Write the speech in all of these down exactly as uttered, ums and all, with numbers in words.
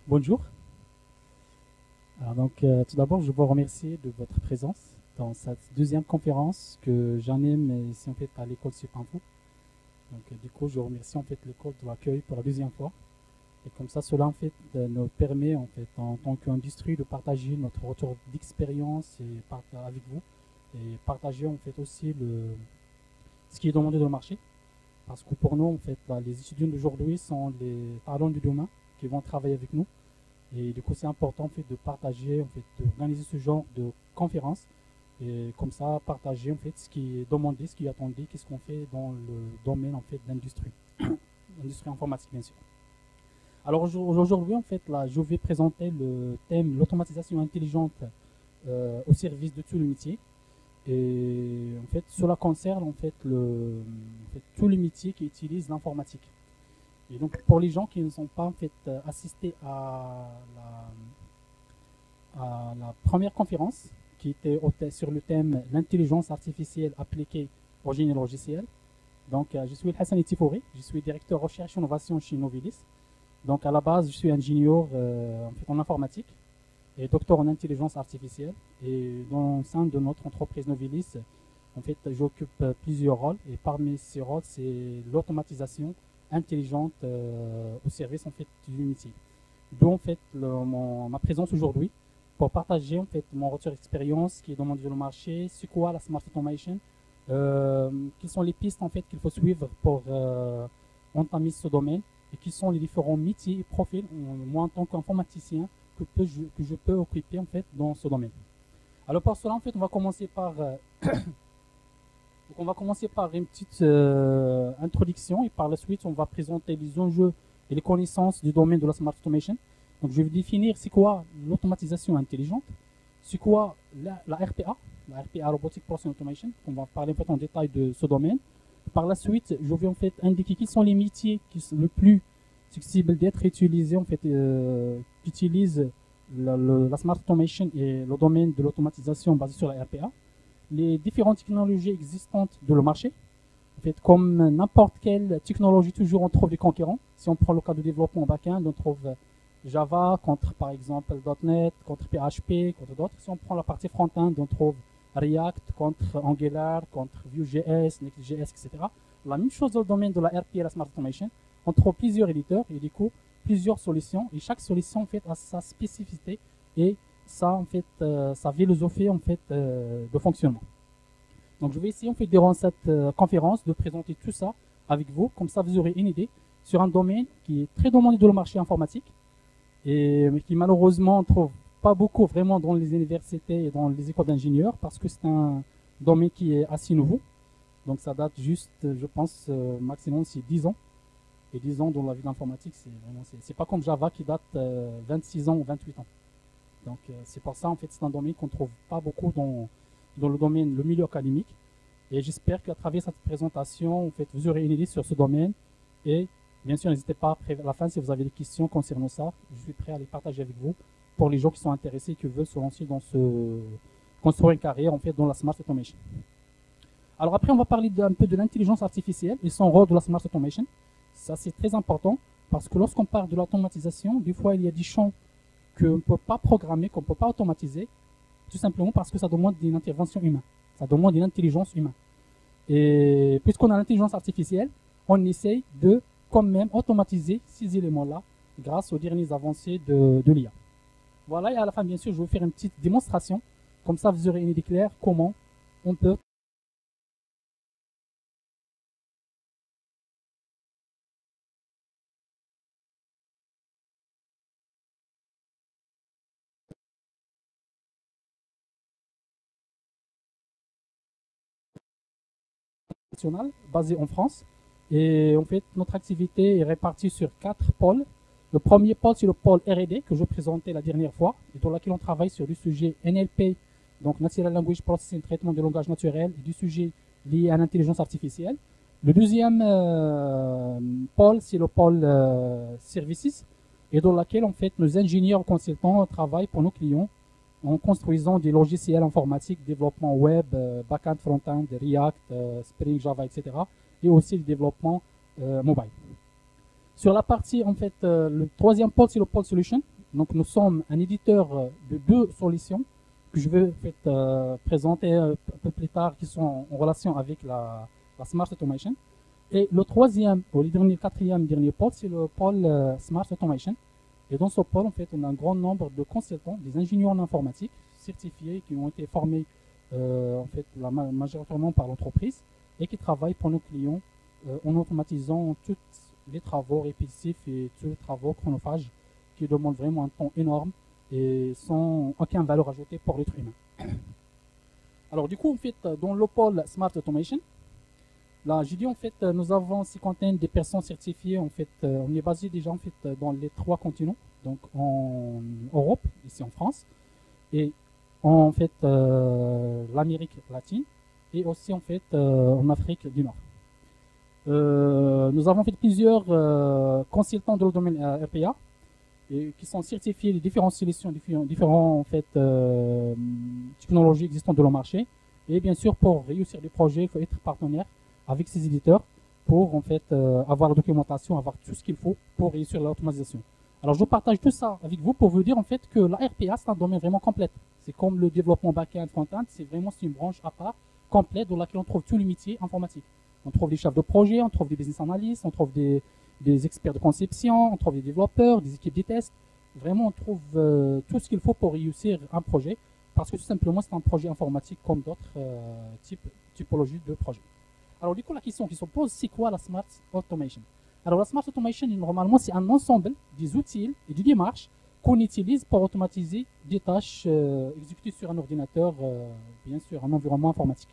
Bonjour. Alors donc, euh, tout d'abord, je vous remercie de votre présence dans cette deuxième conférence que j'anime ici en fait à l'école Supinfo. Donc, euh, du coup, je remercie en fait l'école de l'accueil pour la deuxième fois. Et comme ça, cela en fait euh, nous permet en fait en tant qu'industrie de partager notre retour d'expérience et part- avec vous et partager en fait aussi le, ce qui est demandé dans le marché. Parce que pour nous, en fait, là, les étudiants d'aujourd'hui sont les talents du demain qui vont travailler avec nous. Et du coup, c'est important en fait, de partager, en fait, d'organiser ce genre de conférences. Et comme ça, partager en fait, ce qui est demandé, ce qui est attendu, qu'est-ce qu'on fait dans le domaine en fait, de l'industrie. L'industrie informatique, bien sûr. Alors aujourd'hui, en fait, là, je vais présenter le thème l'automatisation intelligente euh, au service de tout le métier. Et en fait, cela concerne en fait, le, en fait, tous les métiers qui utilisent l'informatique. Et donc, pour les gens qui ne sont pas en fait euh, assistés à la, à la première conférence, qui était sur le thème l'intelligence artificielle appliquée au génie logiciel. Donc, euh, je suis Hassan Etifouri, je suis directeur recherche et innovation chez Novilis. Donc, à la base, je suis ingénieur euh, en, fait, en informatique et docteur en intelligence artificielle. Et dans le sein de notre entreprise Novilis, en fait, j'occupe euh, plusieurs rôles. Et parmi ces rôles, c'est l'automatisation intelligente euh, au service en fait du métier. D'où en fait le, mon, ma présence aujourd'hui pour partager en fait mon retour d'expérience qui est demandé sur le marché, c'est quoi la smart automation, euh, quelles sont les pistes en fait qu'il faut suivre pour euh, entamer ce domaine et quels sont les différents métiers et profils moi en tant qu'informaticien que, peut, je, que je peux occuper en fait dans ce domaine. Alors pour cela en fait on va commencer par euh, Donc on va commencer par une petite euh, introduction et par la suite on va présenter les enjeux et les connaissances du domaine de la smart automation. Donc je vais définir c'est quoi l'automatisation intelligente, c'est quoi la, la R P A, la R P A Robotic Process Automation. On va parler en fait en détail de ce domaine. Par la suite, je vais en fait indiquer quels sont les métiers qui sont le plus susceptibles d'être utilisés en fait, euh, qui utilisent la, la, la smart automation et le domaine de l'automatisation basé sur la R P A. Les différentes technologies existantes de le marché. En fait, comme n'importe quelle technologie, toujours on trouve des concurrents. Si on prend le cas de développement en back-end, on trouve Java contre par exemple .NET, contre P H P, contre d'autres. Si on prend la partie front-end, on trouve React contre Angular, contre Vue.js, Next.js, et cetera. La même chose dans le domaine de la R P et la Smart Automation. On trouve plusieurs éditeurs et du coup plusieurs solutions. Et chaque solution en fait a sa spécificité et ça en fait euh, sa philosophie en fait euh, de fonctionnement. Donc je vais essayer en fait durant cette euh, conférence de présenter tout ça avec vous, comme ça vous aurez une idée sur un domaine qui est très demandé dans le marché informatique et mais qui malheureusement on trouve pas beaucoup vraiment dans les universités et dans les écoles d'ingénieurs parce que c'est un domaine qui est assez nouveau. Donc ça date juste, je pense, euh, maximum c'est dix ans. Et dix ans dans la vie d'informatique, c'est vraiment c'est pas comme Java qui date euh, vingt-six ans ou vingt-huit ans. Donc euh, c'est pour ça en fait c'est un domaine qu'on ne trouve pas beaucoup dans, dans le domaine, le milieu académique. Et j'espère qu'à travers cette présentation, en fait, vous aurez une idée sur ce domaine. Et bien sûr, n'hésitez pas après à la fin si vous avez des questions concernant ça. Je suis prêt à les partager avec vous pour les gens qui sont intéressés et qui veulent se lancer dans ce construire une carrière en fait dans la smart automation. Alors après, on va parler un peu de l'intelligence artificielle et son rôle de la smart automation. Ça c'est très important parce que lorsqu'on parle de l'automatisation, des fois il y a des champs qu'on ne peut pas programmer, qu'on ne peut pas automatiser, tout simplement parce que ça demande une intervention humaine, ça demande une intelligence humaine. Et puisqu'on a l'intelligence artificielle, on essaye de quand même automatiser ces éléments-là grâce aux dernières avancées de, de l'I A. Voilà, et à la fin, bien sûr, je vais vous faire une petite démonstration. Comme ça, vous aurez une idée claire comment on peut basé en France. Et en fait, notre activité est répartie sur quatre pôles. Le premier pôle, c'est le pôle R et D que je présentais la dernière fois, et dans lequel on travaille sur du sujet N L P, donc Natural Language Processing, traitement de langage naturel, et du sujet lié à l'intelligence artificielle. Le deuxième euh, pôle, c'est le pôle euh, Services, et dans lequel en fait nos ingénieurs consultants travaillent pour nos clients en construisant des logiciels informatiques, développement web, euh, back-end, front-end, React, euh, Spring, Java, et cetera. Et aussi le développement euh, mobile. Sur la partie, en fait, euh, le troisième pôle, c'est le pôle solution. Donc nous sommes un éditeur de deux solutions que je vais en fait, euh, présenter un peu plus tard, qui sont en relation avec la, la Smart Automation. Et le troisième, ou le dernier, quatrième, dernier pôle, c'est le pôle euh, Smart Automation. Et dans ce pôle, en fait, on a un grand nombre de consultants, des ingénieurs en informatique certifiés qui ont été formés euh, en fait, la, majoritairement par l'entreprise et qui travaillent pour nos clients euh, en automatisant tous les travaux répétitifs et tous les travaux chronophages qui demandent vraiment un temps énorme et sans aucune valeur ajoutée pour l'être humain. Alors du coup, en fait, dans le pôle Smart Automation, là, j'ai dit en fait, nous avons cinquantaine de personnes certifiées. En fait, on est basé déjà en fait dans les trois continents, donc en Europe, ici en France, et en fait euh, l'Amérique latine, et aussi en fait euh, en Afrique du Nord. Euh, nous avons fait plusieurs euh, consultants dans le domaine euh, R P A et qui sont certifiés de différentes solutions, différentes, différentes en fait, euh, technologies existantes dans le marché. Et bien sûr, pour réussir des projets, il faut être partenaire avec ces éditeurs pour en fait euh, avoir la documentation, avoir tout ce qu'il faut pour réussir l'automatisation. Alors je partage tout ça avec vous pour vous dire en fait que la R P A c'est un domaine vraiment complet. C'est comme le développement back-end, front-end, c'est vraiment une branche à part, complète, dans laquelle on trouve tous les métiers informatiques. On trouve des chefs de projet, on trouve des business analysts, on trouve des, des experts de conception, on trouve des développeurs, des équipes de tests. Vraiment, on trouve euh, tout ce qu'il faut pour réussir un projet, parce que tout simplement, c'est un projet informatique comme d'autres euh, types, typologies de projets. Alors, du coup, la question qui se pose, c'est quoi la Smart Automation? Alors, la Smart Automation, normalement, c'est un ensemble des outils et des démarches qu'on utilise pour automatiser des tâches euh, exécutées sur un ordinateur, euh, bien sûr, un environnement informatique.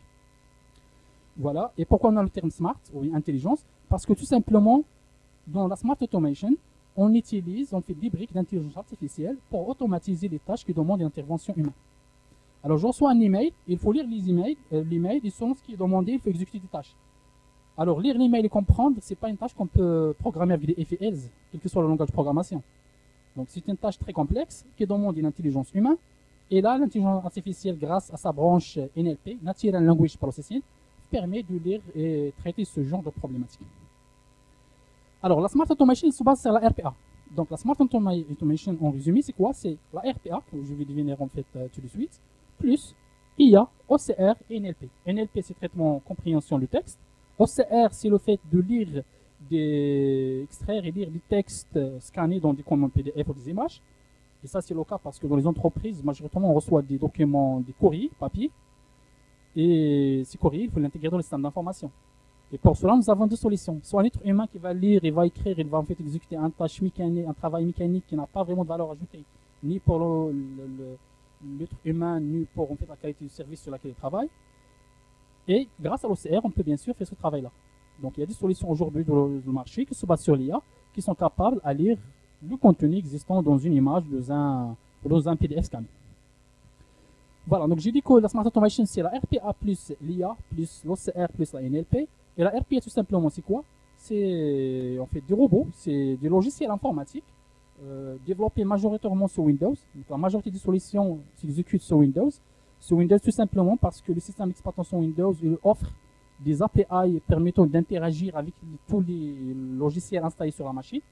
Voilà. Et pourquoi on a le terme Smart, ou intelligence? Parce que tout simplement, dans la Smart Automation, on utilise, on fait des briques d'intelligence artificielle pour automatiser les tâches qui demandent une intervention humaine. Alors, je reçois un email, il faut lire les emails, euh, l'email, et selon ce qui est demandé, il faut exécuter des tâches. Alors, lire l'email et comprendre, ce n'est pas une tâche qu'on peut programmer avec des if et else, quel que soit le langage de programmation. Donc, c'est une tâche très complexe qui demande une intelligence humaine. Et là, l'intelligence artificielle, grâce à sa branche N L P, Natural Language Processing, permet de lire et traiter ce genre de problématiques. Alors, la Smart Automation se base sur la R P A. Donc, la Smart Automation, en résumé, c'est quoi? C'est la R P A, que je vais deviner en fait euh, tout de suite, plus I A, O C R et N L P. N L P, c'est traitement compréhension du texte. O C R, c'est le fait de lire, des, extraire et lire des textes scannés dans des commandes P D F ou des images. Et ça, c'est le cas parce que dans les entreprises, majoritairement, on reçoit des documents, des courriers, papier. Et ces courriers, il faut l'intégrer dans le système d'information. Et pour cela, nous avons deux solutions. Soit un être humain qui va lire, il va écrire, il va en fait exécuter un tâche mécanique, un travail mécanique qui n'a pas vraiment de valeur ajoutée, ni pour l'être humain, ni pour en fait, la qualité du service sur laquelle il travaille. Et grâce à l'O C R, on peut bien sûr faire ce travail-là. Donc il y a des solutions aujourd'hui dans le marché qui se basent sur l'I A, qui sont capables à lire le contenu existant dans une image, dans un, dans un P D F scanné. Voilà, donc j'ai dit que la Smart Automation, c'est la R P A plus l'I A, plus l'O C R, plus la N L P. Et la R P A, tout simplement, c'est quoi? C'est en fait des robots, c'est des logiciels informatiques euh, développés majoritairement sur Windows. Donc, la majorité des solutions s'exécutent sur Windows. Sur Windows, tout simplement parce que le système d'exploitation Windows il offre des A P I permettant d'interagir avec tous les logiciels installés sur la machine.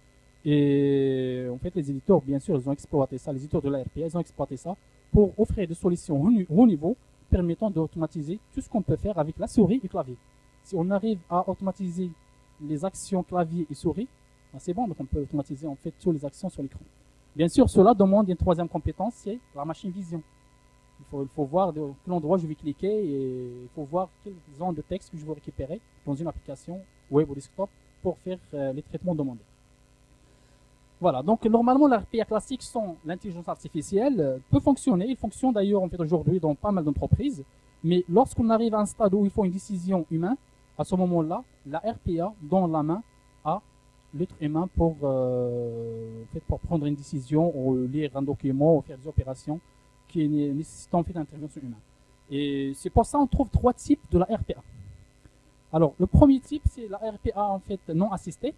Et en fait, les éditeurs, bien sûr, ils ont exploité ça, les éditeurs de la R P A, ils ont exploité ça pour offrir des solutions haut niveau permettant d'automatiser tout ce qu'on peut faire avec la souris et clavier. Si on arrive à automatiser les actions clavier et souris, ben c'est bon, donc on peut automatiser en fait toutes les actions sur l'écran. Bien sûr, cela demande une troisième compétence, c'est la machine vision. Il faut, il faut voir de quel endroit je vais cliquer et il faut voir quelle zone de texte que je veux récupérer dans une application web ou desktop pour faire euh, les traitements demandés. Voilà, donc normalement la R P A classique sans l'intelligence artificielle euh, peut fonctionner. Il fonctionne d'ailleurs en fait aujourd'hui dans pas mal d'entreprises. Mais lorsqu'on arrive à un stade où il faut une décision humaine, à ce moment-là, la R P A donne la main à l'être humain pour, euh, en fait, pour prendre une décision ou lire un document ou faire des opérations qui nécessitent en fait l'intervention humaine. Et c'est pour ça qu'on trouve trois types de la R P A. Alors, le premier type, c'est la R P A en fait non assistée.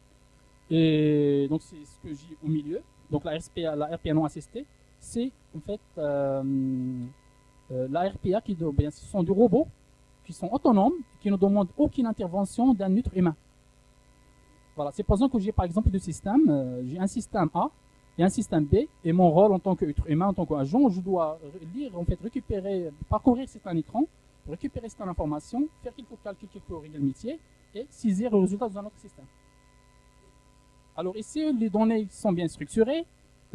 Et donc, c'est ce que j'ai au milieu. Donc, la R P A, la R P A non assistée, c'est en fait euh, euh, la R P A qui bien, ce sont des robots qui sont autonomes, qui ne demandent aucune intervention d'un être humain. Voilà, c'est par exemple que j'ai par exemple deux systèmes. Euh, j'ai un système A et un système B, et mon rôle en tant qu'être humain, en tant qu'agent, je dois lire, en fait, récupérer, parcourir certains écrans, récupérer certaines informations, faire quelques calculs, quelques règles métiers, et saisir le résultat dans un autre système. Alors ici, les données sont bien structurées.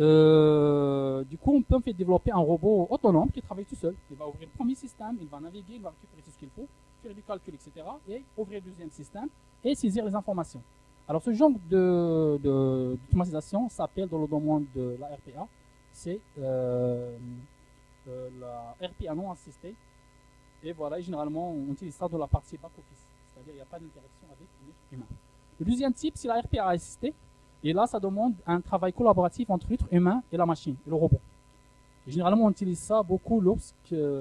Euh, du coup, on peut en fait développer un robot autonome qui travaille tout seul. Il va ouvrir le premier système, il va naviguer, il va récupérer tout ce qu'il faut, faire du calcul, et cetera. Et ouvrir le deuxième système et saisir les informations. Alors ce genre de, de, d'automatisation s'appelle dans le domaine de la R P A, c'est euh, euh, la R P A non assistée. Et voilà, généralement, on utilise ça dans la partie back-office, c'est-à-dire qu'il n'y a pas d'interaction avec l'être humain. Le deuxième type, c'est la R P A assistée. Et là, ça demande un travail collaboratif entre l'être humain et la machine, et le robot. Et généralement, on utilise ça beaucoup lorsque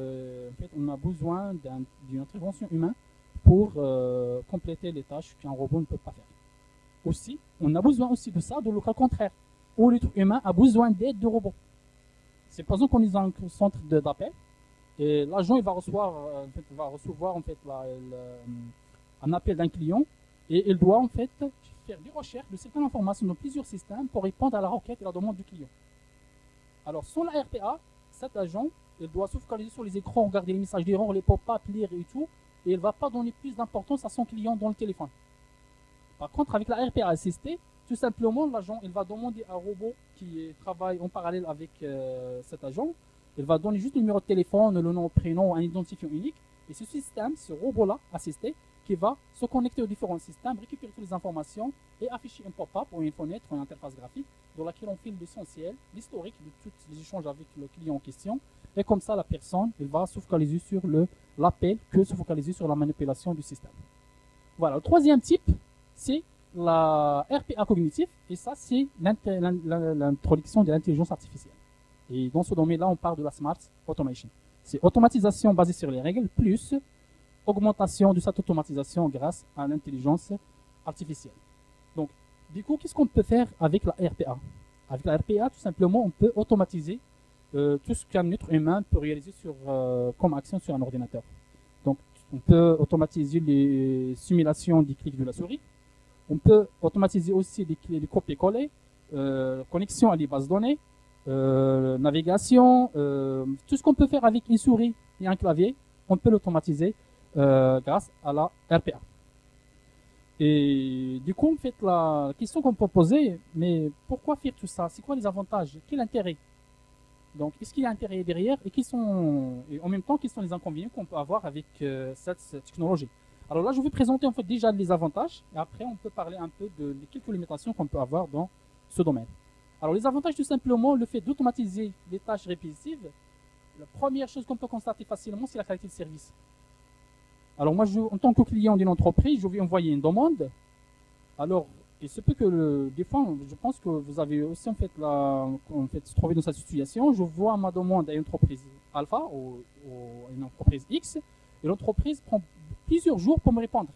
en fait, on a besoin d'un, d'une intervention humaine pour euh, compléter les tâches qu'un robot ne peut pas faire. Aussi, on a besoin aussi de ça dans le cas contraire, où l'être humain a besoin d'aide de robot. C'est par exemple qu'on est dans un centre d'appel, et l'agent il va recevoir, en fait, va recevoir en fait, la, la, un appel d'un client, et il doit en fait faire des recherches de certaines informations dans plusieurs systèmes pour répondre à la requête et la demande du client. Alors, sans la R P A, cet agent, il doit se focaliser sur les écrans, regarder les messages d'erreur, les pop-up, lire et tout, et il ne va pas donner plus d'importance à son client dans le téléphone. Par contre, avec la R P A assistée, tout simplement, l'agent, il va demander à un robot qui travaille en parallèle avec euh, cet agent, il va donner juste le numéro de téléphone, le nom, le prénom, un identifiant unique, et ce système, ce robot-là, assisté, qui va se connecter aux différents systèmes, récupérer toutes les informations et afficher un pop-up ou une fenêtre ou une interface graphique dans laquelle on filme l'essentiel, l'historique de tous les échanges avec le client en question. Et comme ça, la personne elle va se focaliser sur l'appel que se focaliser sur la manipulation du système. Voilà, le troisième type, c'est la R P A cognitive, et ça, c'est l'introduction de l'intelligence artificielle. Et dans ce domaine-là, on parle de la Smart Automation. C'est automatisation basée sur les règles, plus augmentation de cette automatisation grâce à l'intelligence artificielle. Donc, du coup, qu'est-ce qu'on peut faire avec la R P A? Avec la R P A, tout simplement, on peut automatiser euh, tout ce qu'un être humain peut réaliser sur, euh, comme action sur un ordinateur. Donc, on peut automatiser les simulations des clics de la souris. On peut automatiser aussi les, les copier-coller, euh, connexion à des bases de données, euh, navigation, euh, tout ce qu'on peut faire avec une souris et un clavier, on peut l'automatiser Euh, grâce à la R P A. Et du coup, en fait, la question qu'on peut poser, mais pourquoi faire tout ça? C'est quoi les avantages? Quel intérêt? Donc, est-ce qu'il y a intérêt derrière et, qui sont, et en même temps, quels sont les inconvénients qu'on peut avoir avec euh, cette, cette technologie? Alors là, je vais présenter en fait déjà les avantages et après, on peut parler un peu de, de quelques limitations qu'on peut avoir dans ce domaine. Alors, les avantages, tout simplement, le fait d'automatiser les tâches répétitives. La première chose qu'on peut constater facilement, c'est la qualité de service. Alors moi, je, en tant que client d'une entreprise, je vais envoyer une demande. Alors, il se peut que le, des fois, je pense que vous avez aussi en fait, la, en fait trouvé dans cette situation. Je vois ma demande à une entreprise alpha ou, ou une entreprise X, et l'entreprise prend plusieurs jours pour me répondre.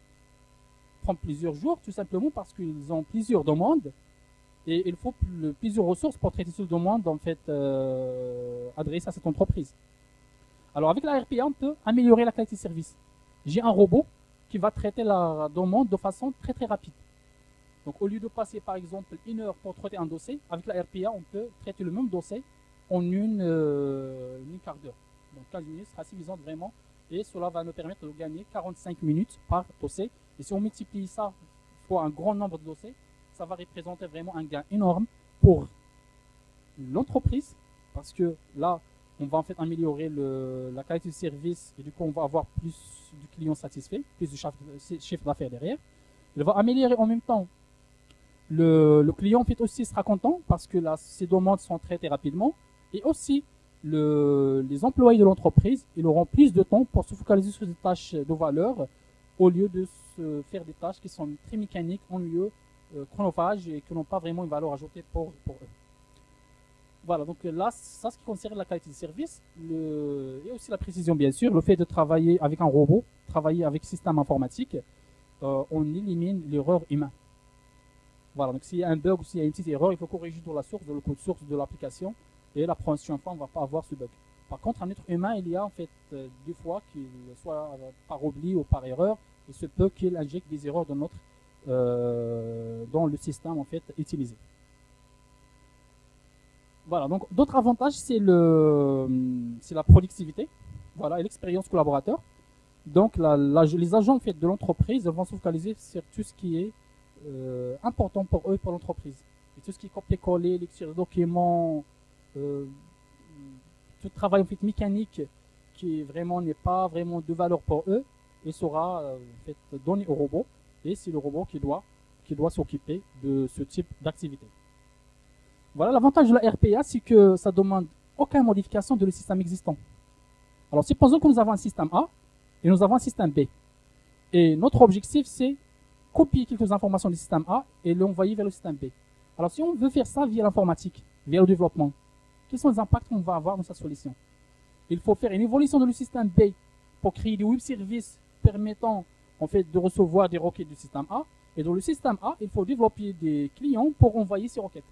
Prend plusieurs jours tout simplement parce qu'ils ont plusieurs demandes et il faut plusieurs ressources pour traiter cette demande en fait euh, adressée à cette entreprise. Alors avec la R P A, on peut améliorer la qualité de service. J'ai un robot qui va traiter la demande de façon très très rapide. Donc au lieu de passer par exemple une heure pour traiter un dossier, avec la R P A, on peut traiter le même dossier en une, euh, une quart d'heure. Donc quinze minutes sera suffisant vraiment, et cela va nous permettre de gagner quarante-cinq minutes par dossier. Et si on multiplie ça fois un grand nombre de dossiers, ça va représenter vraiment un gain énorme pour l'entreprise, parce que là, on va en fait améliorer le, la qualité de service et du coup on va avoir plus de clients satisfaits, plus de chiffre d'affaires derrière. Il va améliorer en même temps le, le client en fait aussi sera content parce que là, ces demandes sont traitées rapidement, et aussi le, les employés de l'entreprise ils auront plus de temps pour se focaliser sur des tâches de valeur au lieu de se faire des tâches qui sont très mécaniques, ennuyeuses, euh, chronophages et qui n'ont pas vraiment une valeur ajoutée pour, pour eux. Voilà, donc là, ça, ce qui concerne la qualité de service, le, et aussi la précision, bien sûr, le fait de travailler avec un robot, travailler avec un système informatique, euh, on élimine l'erreur humaine. Voilà, donc s'il y a un bug ou s'il y a une petite erreur, il faut corriger dans la source, dans le code source de l'application, et la prochaine fois, on ne va pas avoir ce bug. Par contre, un être humain, il y a en fait euh, des fois qu'il soit euh, par oubli ou par erreur, il se peut qu'il injecte des erreurs dans notre, euh, dans le système en fait utilisé. Voilà, donc d'autres avantages, c'est le, c'est la productivité, voilà, et l'expérience collaborateur. Donc la, la, les agents en fait, de l'entreprise vont se focaliser sur tout ce qui est euh, important pour eux, pour l'entreprise. Et tout ce qui est copier-coller, lecture de documents, euh, tout le travail en fait, mécanique qui vraiment n'est pas vraiment de valeur pour eux, et sera euh, en fait, donné au robot. Et c'est le robot qui doit, qui doit s'occuper de ce type d'activité. Voilà, l'avantage de la R P A, c'est que ça ne demande aucune modification de le système existant. Alors, supposons que nous avons un système A et nous avons un système B. Et notre objectif, c'est copier quelques informations du système A et l'envoyer vers le système B. Alors, si on veut faire ça via l'informatique, via le développement, quels sont les impacts qu'on va avoir dans cette solution? Il faut faire une évolution dans le système B pour créer des web services permettant en fait, de recevoir des requêtes du système A. Et dans le système A, il faut développer des clients pour envoyer ces requêtes.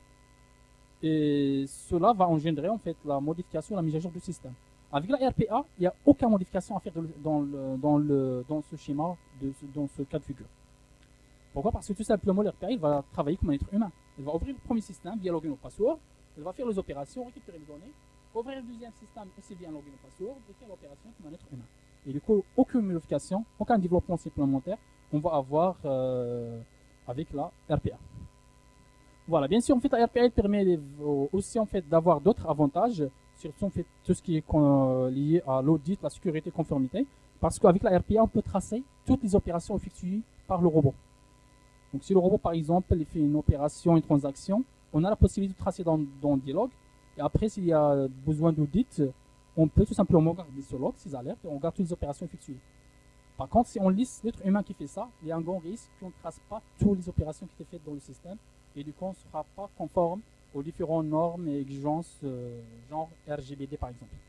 Et cela va engendrer en fait la modification, la mise à jour du système. Avec la R P A, il n'y a aucune modification à faire dans, le, dans, le, dans ce schéma, de, dans ce cas de figure. Pourquoi? Parce que tout simplement, l'R P A, il va travailler comme un être humain. Il va ouvrir le premier système via login ou password, il va faire les opérations, récupérer les données, ouvrir le deuxième système aussi via login ou password, et faire l'opération comme un être humain. Et du coup, aucune modification, aucun développement supplémentaire, on va avoir euh, avec la R P A. Voilà, bien sûr, en fait, la R P A permet aussi en fait d'avoir d'autres avantages, surtout en fait tout ce qui est euh, lié à l'audit, la sécurité, conformité, parce qu'avec la R P A, on peut tracer toutes les opérations effectuées par le robot. Donc, si le robot, par exemple, il fait une opération, une transaction, on a la possibilité de tracer dans, dans des logs. Et après, s'il y a besoin d'audit, on peut tout simplement garder ce log, ces alertes, et on garde toutes les opérations effectuées. Par contre, si on liste l'être humain qui fait ça, il y a un grand risque qu'on ne trace pas toutes les opérations qui étaient faites dans le système, et du coup, on ne sera pas conforme aux différentes normes et exigences, euh, genre R G B D par exemple.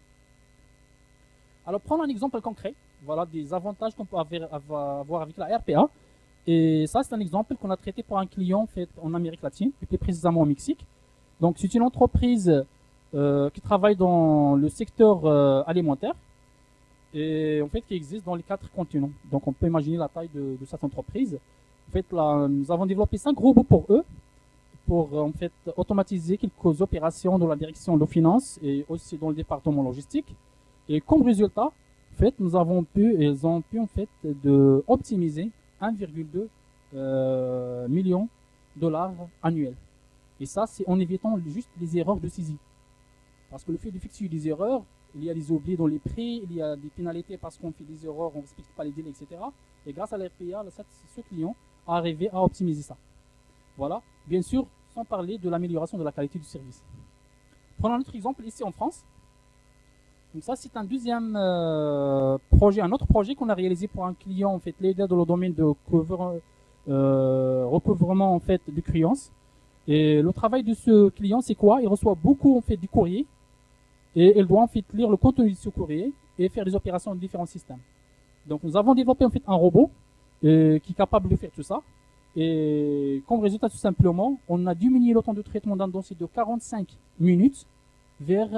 Alors, prenons un exemple concret, voilà des avantages qu'on peut avoir avec la R P A. Et ça, c'est un exemple qu'on a traité pour un client fait en Amérique latine, et plus précisément au Mexique. Donc, c'est une entreprise euh, qui travaille dans le secteur euh, alimentaire et en fait qui existe dans les quatre continents. Donc, on peut imaginer la taille de, de cette entreprise. En fait, là, nous avons développé cinq robots pour eux, pour en fait automatiser quelques opérations dans la direction de finances et aussi dans le département logistique. Et comme résultat, en fait, nous avons pu, ils ont pu en fait de optimiser un virgule deux euh, million de dollars annuels. Et ça, c'est en évitant juste les erreurs de saisie. Parce que le fait d'effectuer des erreurs, il y a des oublis dans les prix, il y a des pénalités parce qu'on fait des erreurs, on ne respecte pas les délais, et cetera. Et grâce à la R P A, ce client a arrivé à optimiser ça. Voilà. Bien sûr, sans parler de l'amélioration de la qualité du service. Prenons un autre exemple ici en France. Donc ça, c'est un deuxième euh, projet, un autre projet qu'on a réalisé pour un client, en fait, leader dans le domaine de couvre, euh, recouvrement en fait de créances. Et le travail de ce client, c'est quoi? Il reçoit beaucoup en fait du courrier et il doit en fait lire le contenu de ce courrier et faire des opérations de différents systèmes. Donc nous avons développé en fait un robot euh, qui est capable de faire tout ça. Et comme résultat, tout simplement, on a diminué le temps de traitement d'un dossier de quarante-cinq minutes vers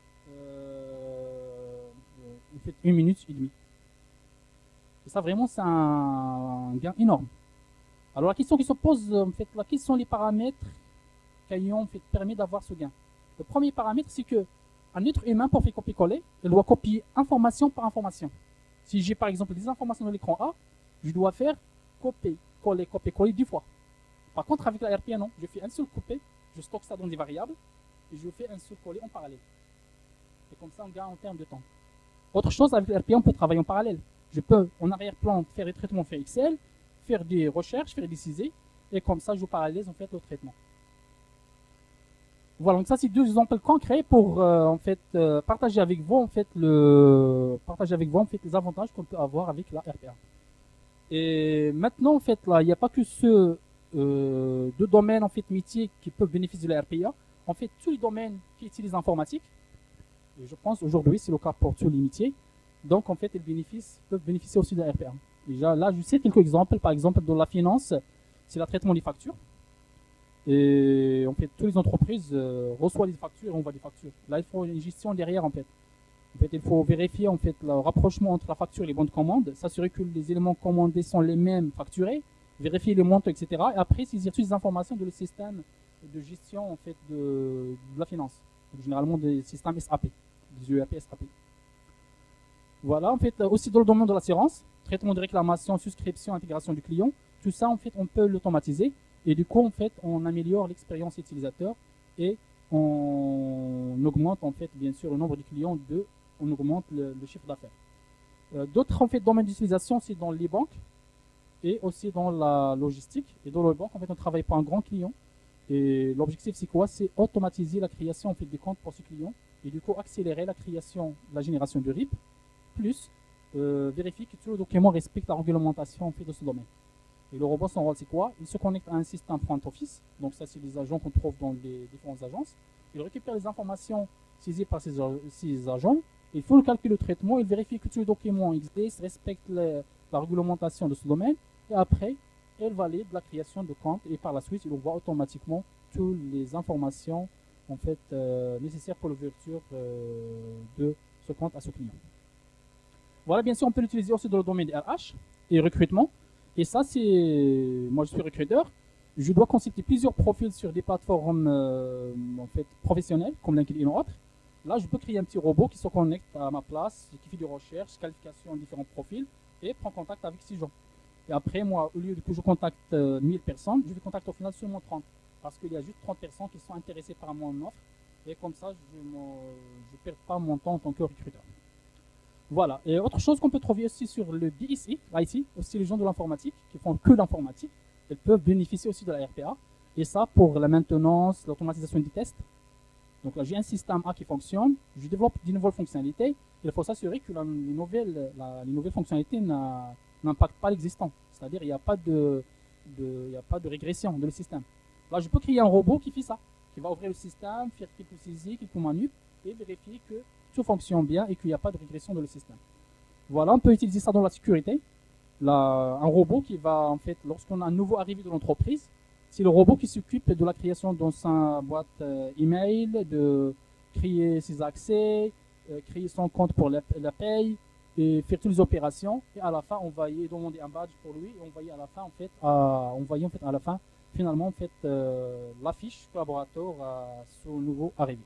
euh, en fait, une minute et demie. Et ça, vraiment, c'est un gain énorme. Alors, la question qui se pose, en fait, là, quels sont les paramètres qui ont en fait, permis d'avoir ce gain? Le premier paramètre, c'est que un être humain, pour faire copier-coller, il doit copier information par information. Si j'ai, par exemple, des informations dans l'écran A, je dois faire copier. Coller, copier, coller dix fois. Par contre, avec la R P A, non. Je fais un seul coupé, je stocke ça dans des variables, et je fais un seul coller en parallèle. Et comme ça, on gagne en termes de temps. Autre chose, avec la R P A, on peut travailler en parallèle. Je peux, en arrière-plan, faire des traitements faits Excel, faire des recherches, faire des cisés, et comme ça, je parallèle en fait le traitement. Voilà, donc ça, c'est deux exemples concrets pour euh, en fait euh, partager avec vous en fait le partager avec vous en fait les avantages qu'on peut avoir avec la R P A. Et maintenant, en fait, là, il n'y a pas que ce euh, deux domaines, en fait, métiers qui peuvent bénéficier de la R P A. En fait, tous les domaines qui utilisent l'informatique, et je pense aujourd'hui, c'est le cas pour tous les métiers, donc, en fait, ils bénéficient, peuvent bénéficier aussi de la R P A. Déjà, là, je sais quelques exemples. Par exemple, dans la finance, c'est le traitement des factures. Et, en fait, toutes les entreprises euh, reçoivent des factures et envoient des factures. Là, il faut une gestion derrière, en fait. En fait, il faut vérifier en fait, le rapprochement entre la facture et les bons de commande, s'assurer que les éléments commandés sont les mêmes facturés, vérifier les montants, et cetera. Et après, saisir toutes les informations de le système de gestion en fait, de, de la finance. Donc, généralement des systèmes S A P, des E R P S A P. Voilà, en fait, aussi dans le domaine de l'assurance, traitement de réclamation, souscription, intégration du client, tout ça, en fait, on peut l'automatiser. Et du coup, en fait, on améliore l'expérience utilisateur et on augmente, en fait, bien sûr, le nombre de clients, de, on augmente le, le chiffre d'affaires. Euh, D'autres, en fait, domaines d'utilisation, c'est dans les banques et aussi dans la logistique. Et dans les banques, en fait, on travaille pour un grand client. Et l'objectif, c'est quoi? C'est automatiser la création, en fait, des comptes pour ce client et du coup, accélérer la création, la génération de R I P, plus euh, vérifier que tous les documents respectent la réglementation, en fait, de ce domaine. Et le robot, son rôle, c'est quoi? Il se connecte à un système front office. Donc ça, c'est les agents qu'on trouve dans les différentes agences. Il récupère les informations saisies par ces, ces agents. Il faut le calcul de traitement. Il vérifie que tous les documents existent, respectent les, la réglementation de ce domaine. Et après, il valide la création de compte. Et par la suite, il envoie automatiquement toutes les informations en fait, euh, nécessaires pour l'ouverture euh, de ce compte à ce client. Voilà, bien sûr, on peut l'utiliser aussi dans le domaine R H et recrutement. Et ça, c'est... Moi, je suis recruteur. Je dois consulter plusieurs profils sur des plateformes euh, en fait, professionnelles, comme LinkedIn ou autres. Là, je peux créer un petit robot qui se connecte à ma place, qui fait des recherches, qualifications de différents profils, et prend contact avec ces gens. Et après, moi, au lieu que je contacte euh, mille personnes, je vais contacter au final seulement trente. Parce qu'il y a juste trente personnes qui sont intéressées par mon offre. Et comme ça, je ne perds pas mon temps en tant que recruteur. Voilà. Et autre chose qu'on peut trouver aussi sur le B I C, I C, aussi les gens de l'informatique, qui font que l'informatique, ils peuvent bénéficier aussi de la R P A. Et ça pour la maintenance, l'automatisation des tests. Donc là, j'ai un système A qui fonctionne, je développe de nouvelles fonctionnalités. Il faut s'assurer que la, les, nouvelles, la, les nouvelles fonctionnalités n'impactent pas l'existant. C'est-à-dire qu'il n'y a pas de, de, il n'y a pas de régression dans le système. Là, je peux créer un robot qui fait ça, qui va ouvrir le système, faire quelques saisies, quelques manip, et vérifier que tout fonctionne bien et qu'il n'y a pas de régression dans le système. Voilà, on peut utiliser ça dans la sécurité. Là, un robot qui va, en fait, lorsqu'on a un nouveau arrivé de l'entreprise, c'est le robot qui s'occupe de la création dans sa boîte euh, email, de créer ses accès, euh, créer son compte pour la, la paye, et faire toutes les opérations. Et à la fin, on va y demander un badge pour lui, et on va y à la fin, en fait, à, on va y, en fait, à la fin, finalement, en fait, euh, l'affiche collaborateur à ce nouveau arrivé.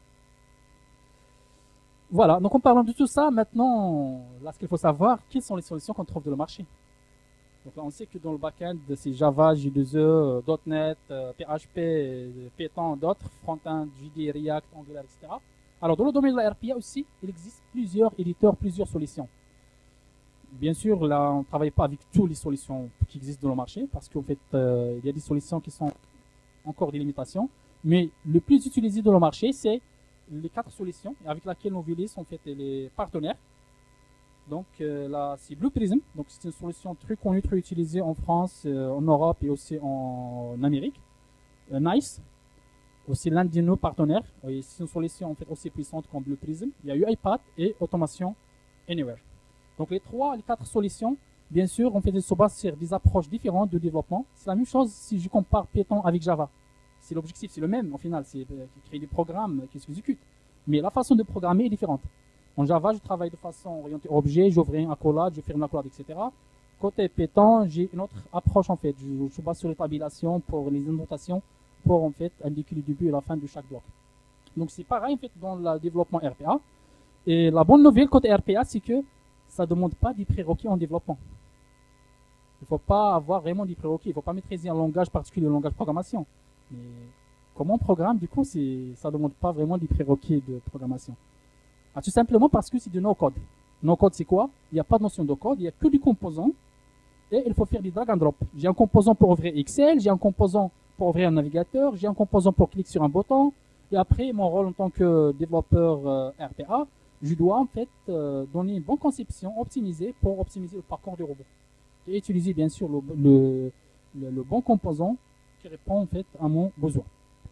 Voilà, donc en parlant de tout ça, maintenant, là, ce qu'il faut savoir, quelles sont les solutions qu'on trouve dans le marché. Donc là, on sait que dans le back-end, c'est Java, J deux E, .NET, P H P, Python, d'autres, front-end, J D, React, Angular, et cetera. Alors, dans le domaine de la R P A aussi, il existe plusieurs éditeurs, plusieurs solutions. Bien sûr, là, on ne travaille pas avec toutes les solutions qui existent dans le marché, parce qu'en fait, euh, il y a des solutions qui sont encore des limitations. Mais le plus utilisé dans le marché, c'est les quatre solutions avec lesquelles Novilis en fait les partenaires. Donc euh, là c'est Blue Prism, donc c'est une solution très connue, très utilisée en France, euh, en Europe et aussi en, en Amérique. Euh, Nice, aussi l'un de nos partenaires, c'est une solution en fait aussi puissante comme Blue Prism. Il y a UiPath et Automation Anywhere. Donc les trois, les quatre solutions, bien sûr, on fait des se basent sur des approches différentes de développement. C'est la même chose si je compare Python avec Java. C'est l'objectif, c'est le même au final, c'est euh, créer des programmes qui s'exécutent. Mais la façon de programmer est différente. En Java, je travaille de façon orientée objet, j'ouvre un accolade, je ferme l'accolade, et cetera. Côté Python, j'ai une autre approche en fait. Je, je base sur les tabulations pour les annotations pour en fait indiquer le début et la fin de chaque bloc. Donc c'est pareil en fait dans le développement R P A. Et la bonne nouvelle côté R P A, c'est que ça ne demande pas des prérequis en développement. Il ne faut pas avoir vraiment des prérequis. Il ne faut pas maîtriser un langage particulier, un langage de programmation. Mais comment on programme, du coup, ça ne demande pas vraiment des prérequis de programmation. Ah, tout simplement parce que c'est du no-code. No-code, c'est quoi? Il n'y a pas de notion de code, il n'y a que du composant. Et il faut faire du drag and drop. J'ai un composant pour ouvrir Excel, j'ai un composant pour ouvrir un navigateur, j'ai un composant pour cliquer sur un bouton. Et après, mon rôle en tant que développeur euh, R P A, je dois en fait euh, donner une bonne conception optimisée pour optimiser le parcours du robot. Et utiliser bien sûr le, le, le, le bon composant qui répond en fait à mon besoin.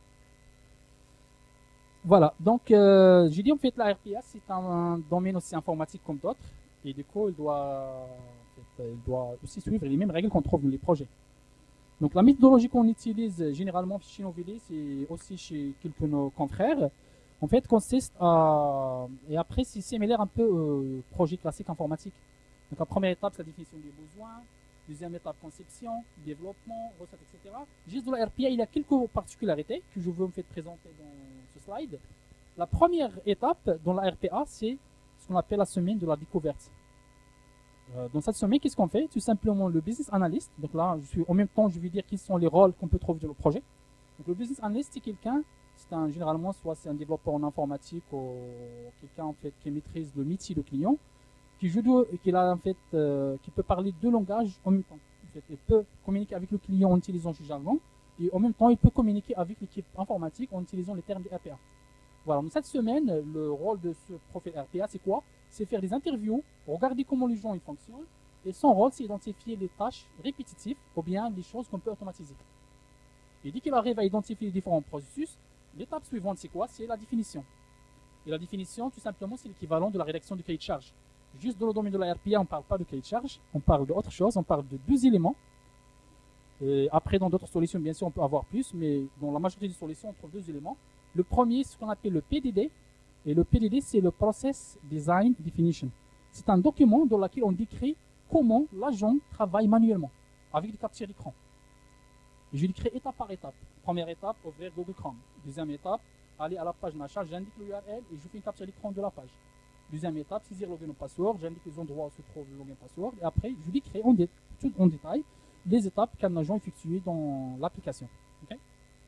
Voilà, donc euh, j'ai dit en fait la R P A c'est un domaine aussi informatique comme d'autres et du coup il doit, en fait, il doit aussi suivre les mêmes règles qu'on trouve dans les projets. Donc la méthodologie qu'on utilise généralement chez Novilis et aussi chez quelques de nos confrères, en fait consiste à, et après c'est similaire un peu au projet classique informatique. Donc la première étape c'est la définition des besoins. Deuxième étape, conception, développement, recettes, et cetera. Juste dans la R P A, il y a quelques particularités que je veux en fait présenter dans ce slide. La première étape dans la R P A, c'est ce qu'on appelle la semaine de la découverte. Euh, dans cette semaine, qu'est-ce qu'on fait? Tout simplement le business analyst. Donc là, je suis, en même temps, je vais dire quels sont les rôles qu'on peut trouver dans le projet. Donc le business analyst, c'est quelqu'un, c'est un, généralement, soit c'est un développeur en informatique ou quelqu'un en fait qui maîtrise le métier de client, qui joue de, qui a en fait, euh, qui peut parler deux langages en même temps. En fait, il peut communiquer avec le client en utilisant ce jargon et en même temps, il peut communiquer avec l'équipe informatique en utilisant les termes de R P A. Voilà, donc cette semaine, le rôle de ce profil R P A, c'est quoi? C'est faire des interviews, regarder comment les gens ils fonctionnent, et son rôle, c'est identifier les tâches répétitives ou bien les choses qu'on peut automatiser. Et dès qu'il arrive à identifier les différents processus, l'étape suivante, c'est quoi? C'est la définition. Et la définition, tout simplement, c'est l'équivalent de la rédaction du cahier de charge. Juste dans le domaine de la R P A, on ne parle pas de cahier de charge, on parle d'autre chose, on parle de deux éléments. Et après, dans d'autres solutions, bien sûr, on peut avoir plus, mais dans la majorité des solutions, on trouve deux éléments. Le premier, c'est ce qu'on appelle le P D D. Et le P D D, c'est le Process Design Definition. C'est un document dans lequel on décrit comment l'agent travaille manuellement, avec des captures d'écran. Je l'écris étape par étape. Première étape, ouvrir Google Chrome. Deuxième étape, aller à la page machin, j'indique l'U R L et je fais une capture d'écran de la page. Deuxième étape, saisir login ou password, j'indique les endroits où se trouve le login password. Et après, je décris en, dé tout en détail les étapes qu'un agent effectue dans l'application. Okay?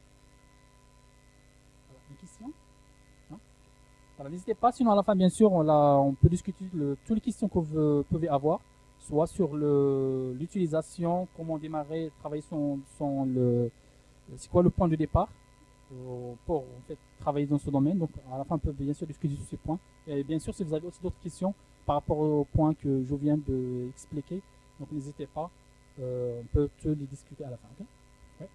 Voilà, une question? Voilà, n'hésitez pas, sinon à la fin, bien sûr, on, la, on peut discuter de toutes les questions que vous pouvez avoir, soit sur l'utilisation, comment démarrer, travailler son, son le, c'est quoi le point de départ euh, pour en fait, travailler dans ce domaine. Donc à la fin, on peut bien sûr discuter sur ces points. Et bien sûr, si vous avez aussi d'autres questions par rapport aux points que je viens d'expliquer, donc n'hésitez pas, euh, on peut tous les discuter à la fin. Okay? Ouais.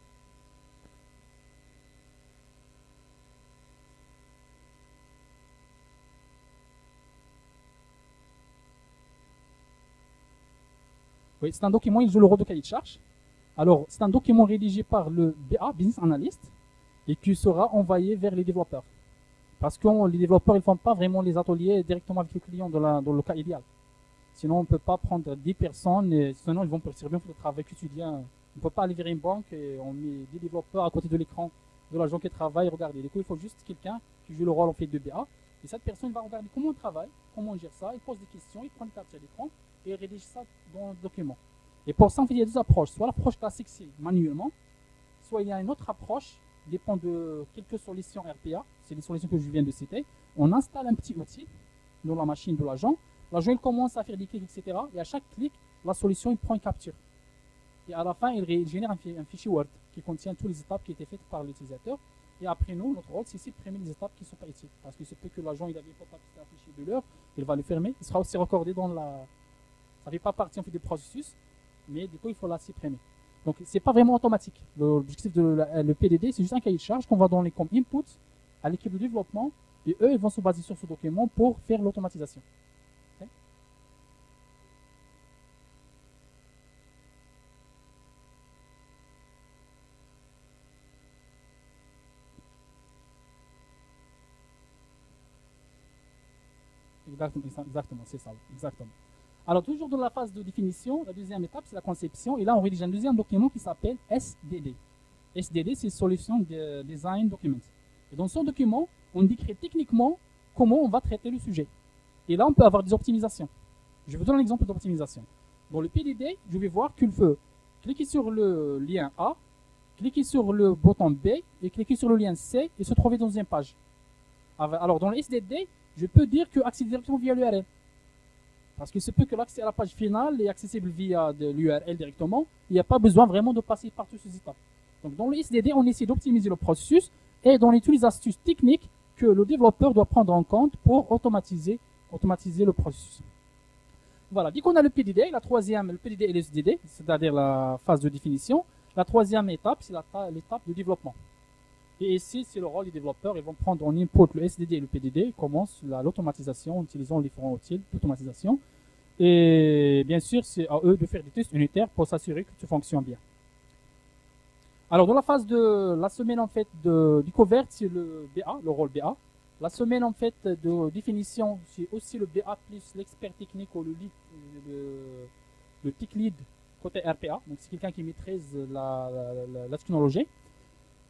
Oui, c'est un document, il joue le rôle de cahier de charge. Alors, c'est un document rédigé par le B A, Business Analyst, et qui sera envoyé vers les développeurs. Parce que les développeurs, ils ne font pas vraiment les ateliers directement avec le client dans, la, dans le cas idéal. Sinon, on ne peut pas prendre dix personnes, et sinon ils vont servir bien le travail quotidien. On ne peut pas aller vers une banque et on met des développeurs à côté de l'écran de l'agent qui travaille, regardez. Du coup, il faut juste quelqu'un qui joue le rôle en fait de B A. Et cette personne va regarder comment on travaille, comment on gère ça, il pose des questions, il prend une capture d'écran et il rédige ça dans le document. Et pour ça, en fait, il y a deux approches. Soit l'approche classique, c'est manuellement, soit il y a une autre approche, dépend de quelques solutions R P A, c'est les solutions que je viens de citer. On installe un petit outil dans la machine de l'agent. L'agent, il commence à faire des clics, et cetera. Et à chaque clic, la solution, il prend une capture. Et à la fin, il génère un fichier Word qui contient toutes les étapes qui étaient faites par l'utilisateur. Et après nous, notre rôle, c'est de supprimer les étapes qui ne sont pas utiles. Parce que c'est peut que l'agent, il avait pas fait un fichier de l'heure, il va le fermer. Il sera aussi recordé dans la... Ça ne fait pas partie en fait, du processus, mais du coup, il faut la supprimer. Donc, ce n'est pas vraiment automatique. L'objectif de la, le P D D, c'est juste un cahier de charge qu'on va donner comme input à l'équipe de développement. Et eux, ils vont se baser sur ce document pour faire l'automatisation. Okay? Exactement, exactement c'est ça. Exactement. Alors, toujours dans la phase de définition, la deuxième étape, c'est la conception. Et là, on rédige un deuxième document qui s'appelle S D D. S D D, c'est Solution de Design Document. Et dans ce document, on décrit techniquement comment on va traiter le sujet. Et là, on peut avoir des optimisations. Je vous donne un exemple d'optimisation. Dans le P D D, je vais voir qu'il faut cliquer sur le lien A, cliquer sur le bouton B et cliquer sur le lien C et se trouver dans une page. Alors, dans le S D D, je peux dire que accéder directement via l'U R L. Parce qu'il se peut que l'accès à la page finale est accessible via l'U R L directement. Il n'y a pas besoin vraiment de passer par toutes ces étapes. Donc, dans le S D D, on essaie d'optimiser le processus et on utilise les astuces techniques que le développeur doit prendre en compte pour automatiser, automatiser le processus. Voilà, dès qu'on a le P D D, la troisième, le P D D et le S D D, c'est-à-dire la phase de définition, la troisième étape, c'est l'étape de développement. Et ici, c'est le rôle des développeurs. Ils vont prendre en input le S D D et le P D D. Ils commencent l'automatisation en utilisant les différents outils d'automatisation. Et bien sûr, c'est à eux de faire des tests unitaires pour s'assurer que tout fonctionne bien. Alors, dans la phase de la semaine en fait de découverte, c'est le B A, le rôle B A. La semaine en fait de définition, c'est aussi le B A plus l'expert technique ou le lead, le, le tech lead côté R P A. Donc, c'est quelqu'un qui maîtrise la, la, la, la technologie.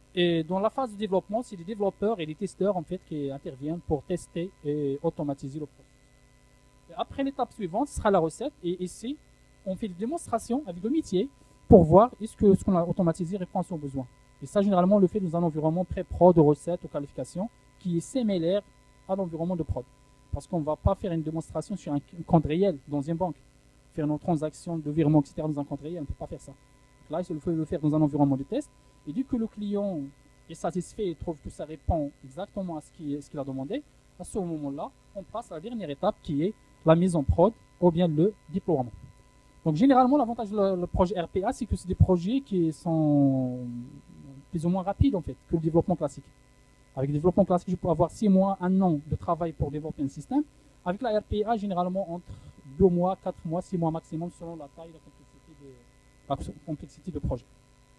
Et dans la phase de développement, c'est les développeurs et les testeurs en fait qui interviennent pour tester et automatiser le processus. Après, l'étape suivante, ce sera la recette. Et ici, on fait des démonstrations avec le métier pour voir est-ce que ce qu'on a automatisé répond à son besoin. Et ça, généralement, on le fait dans un environnement pré-prod de recettes ou qualification qui est similaire à l'environnement de prod. Parce qu'on ne va pas faire une démonstration sur un compte réel dans une banque. Faire une transaction de virement, et cetera dans un compte réel, on ne peut pas faire ça. Donc là, il faut le faire dans un environnement de test. Et dès que le client est satisfait et trouve que ça répond exactement à ce qu'il ce qu'il a demandé, à ce moment-là, on passe à la dernière étape qui est la mise en prod ou bien le déploiement. Donc généralement, l'avantage du projet R P A, c'est que c'est des projets qui sont plus ou moins rapides en fait que le développement classique. Avec le développement classique, je peux avoir six mois, un an de travail pour développer un système. Avec la R P A, généralement entre deux mois, quatre mois, six mois maximum selon la taille et la complexité de, la complexité de projet.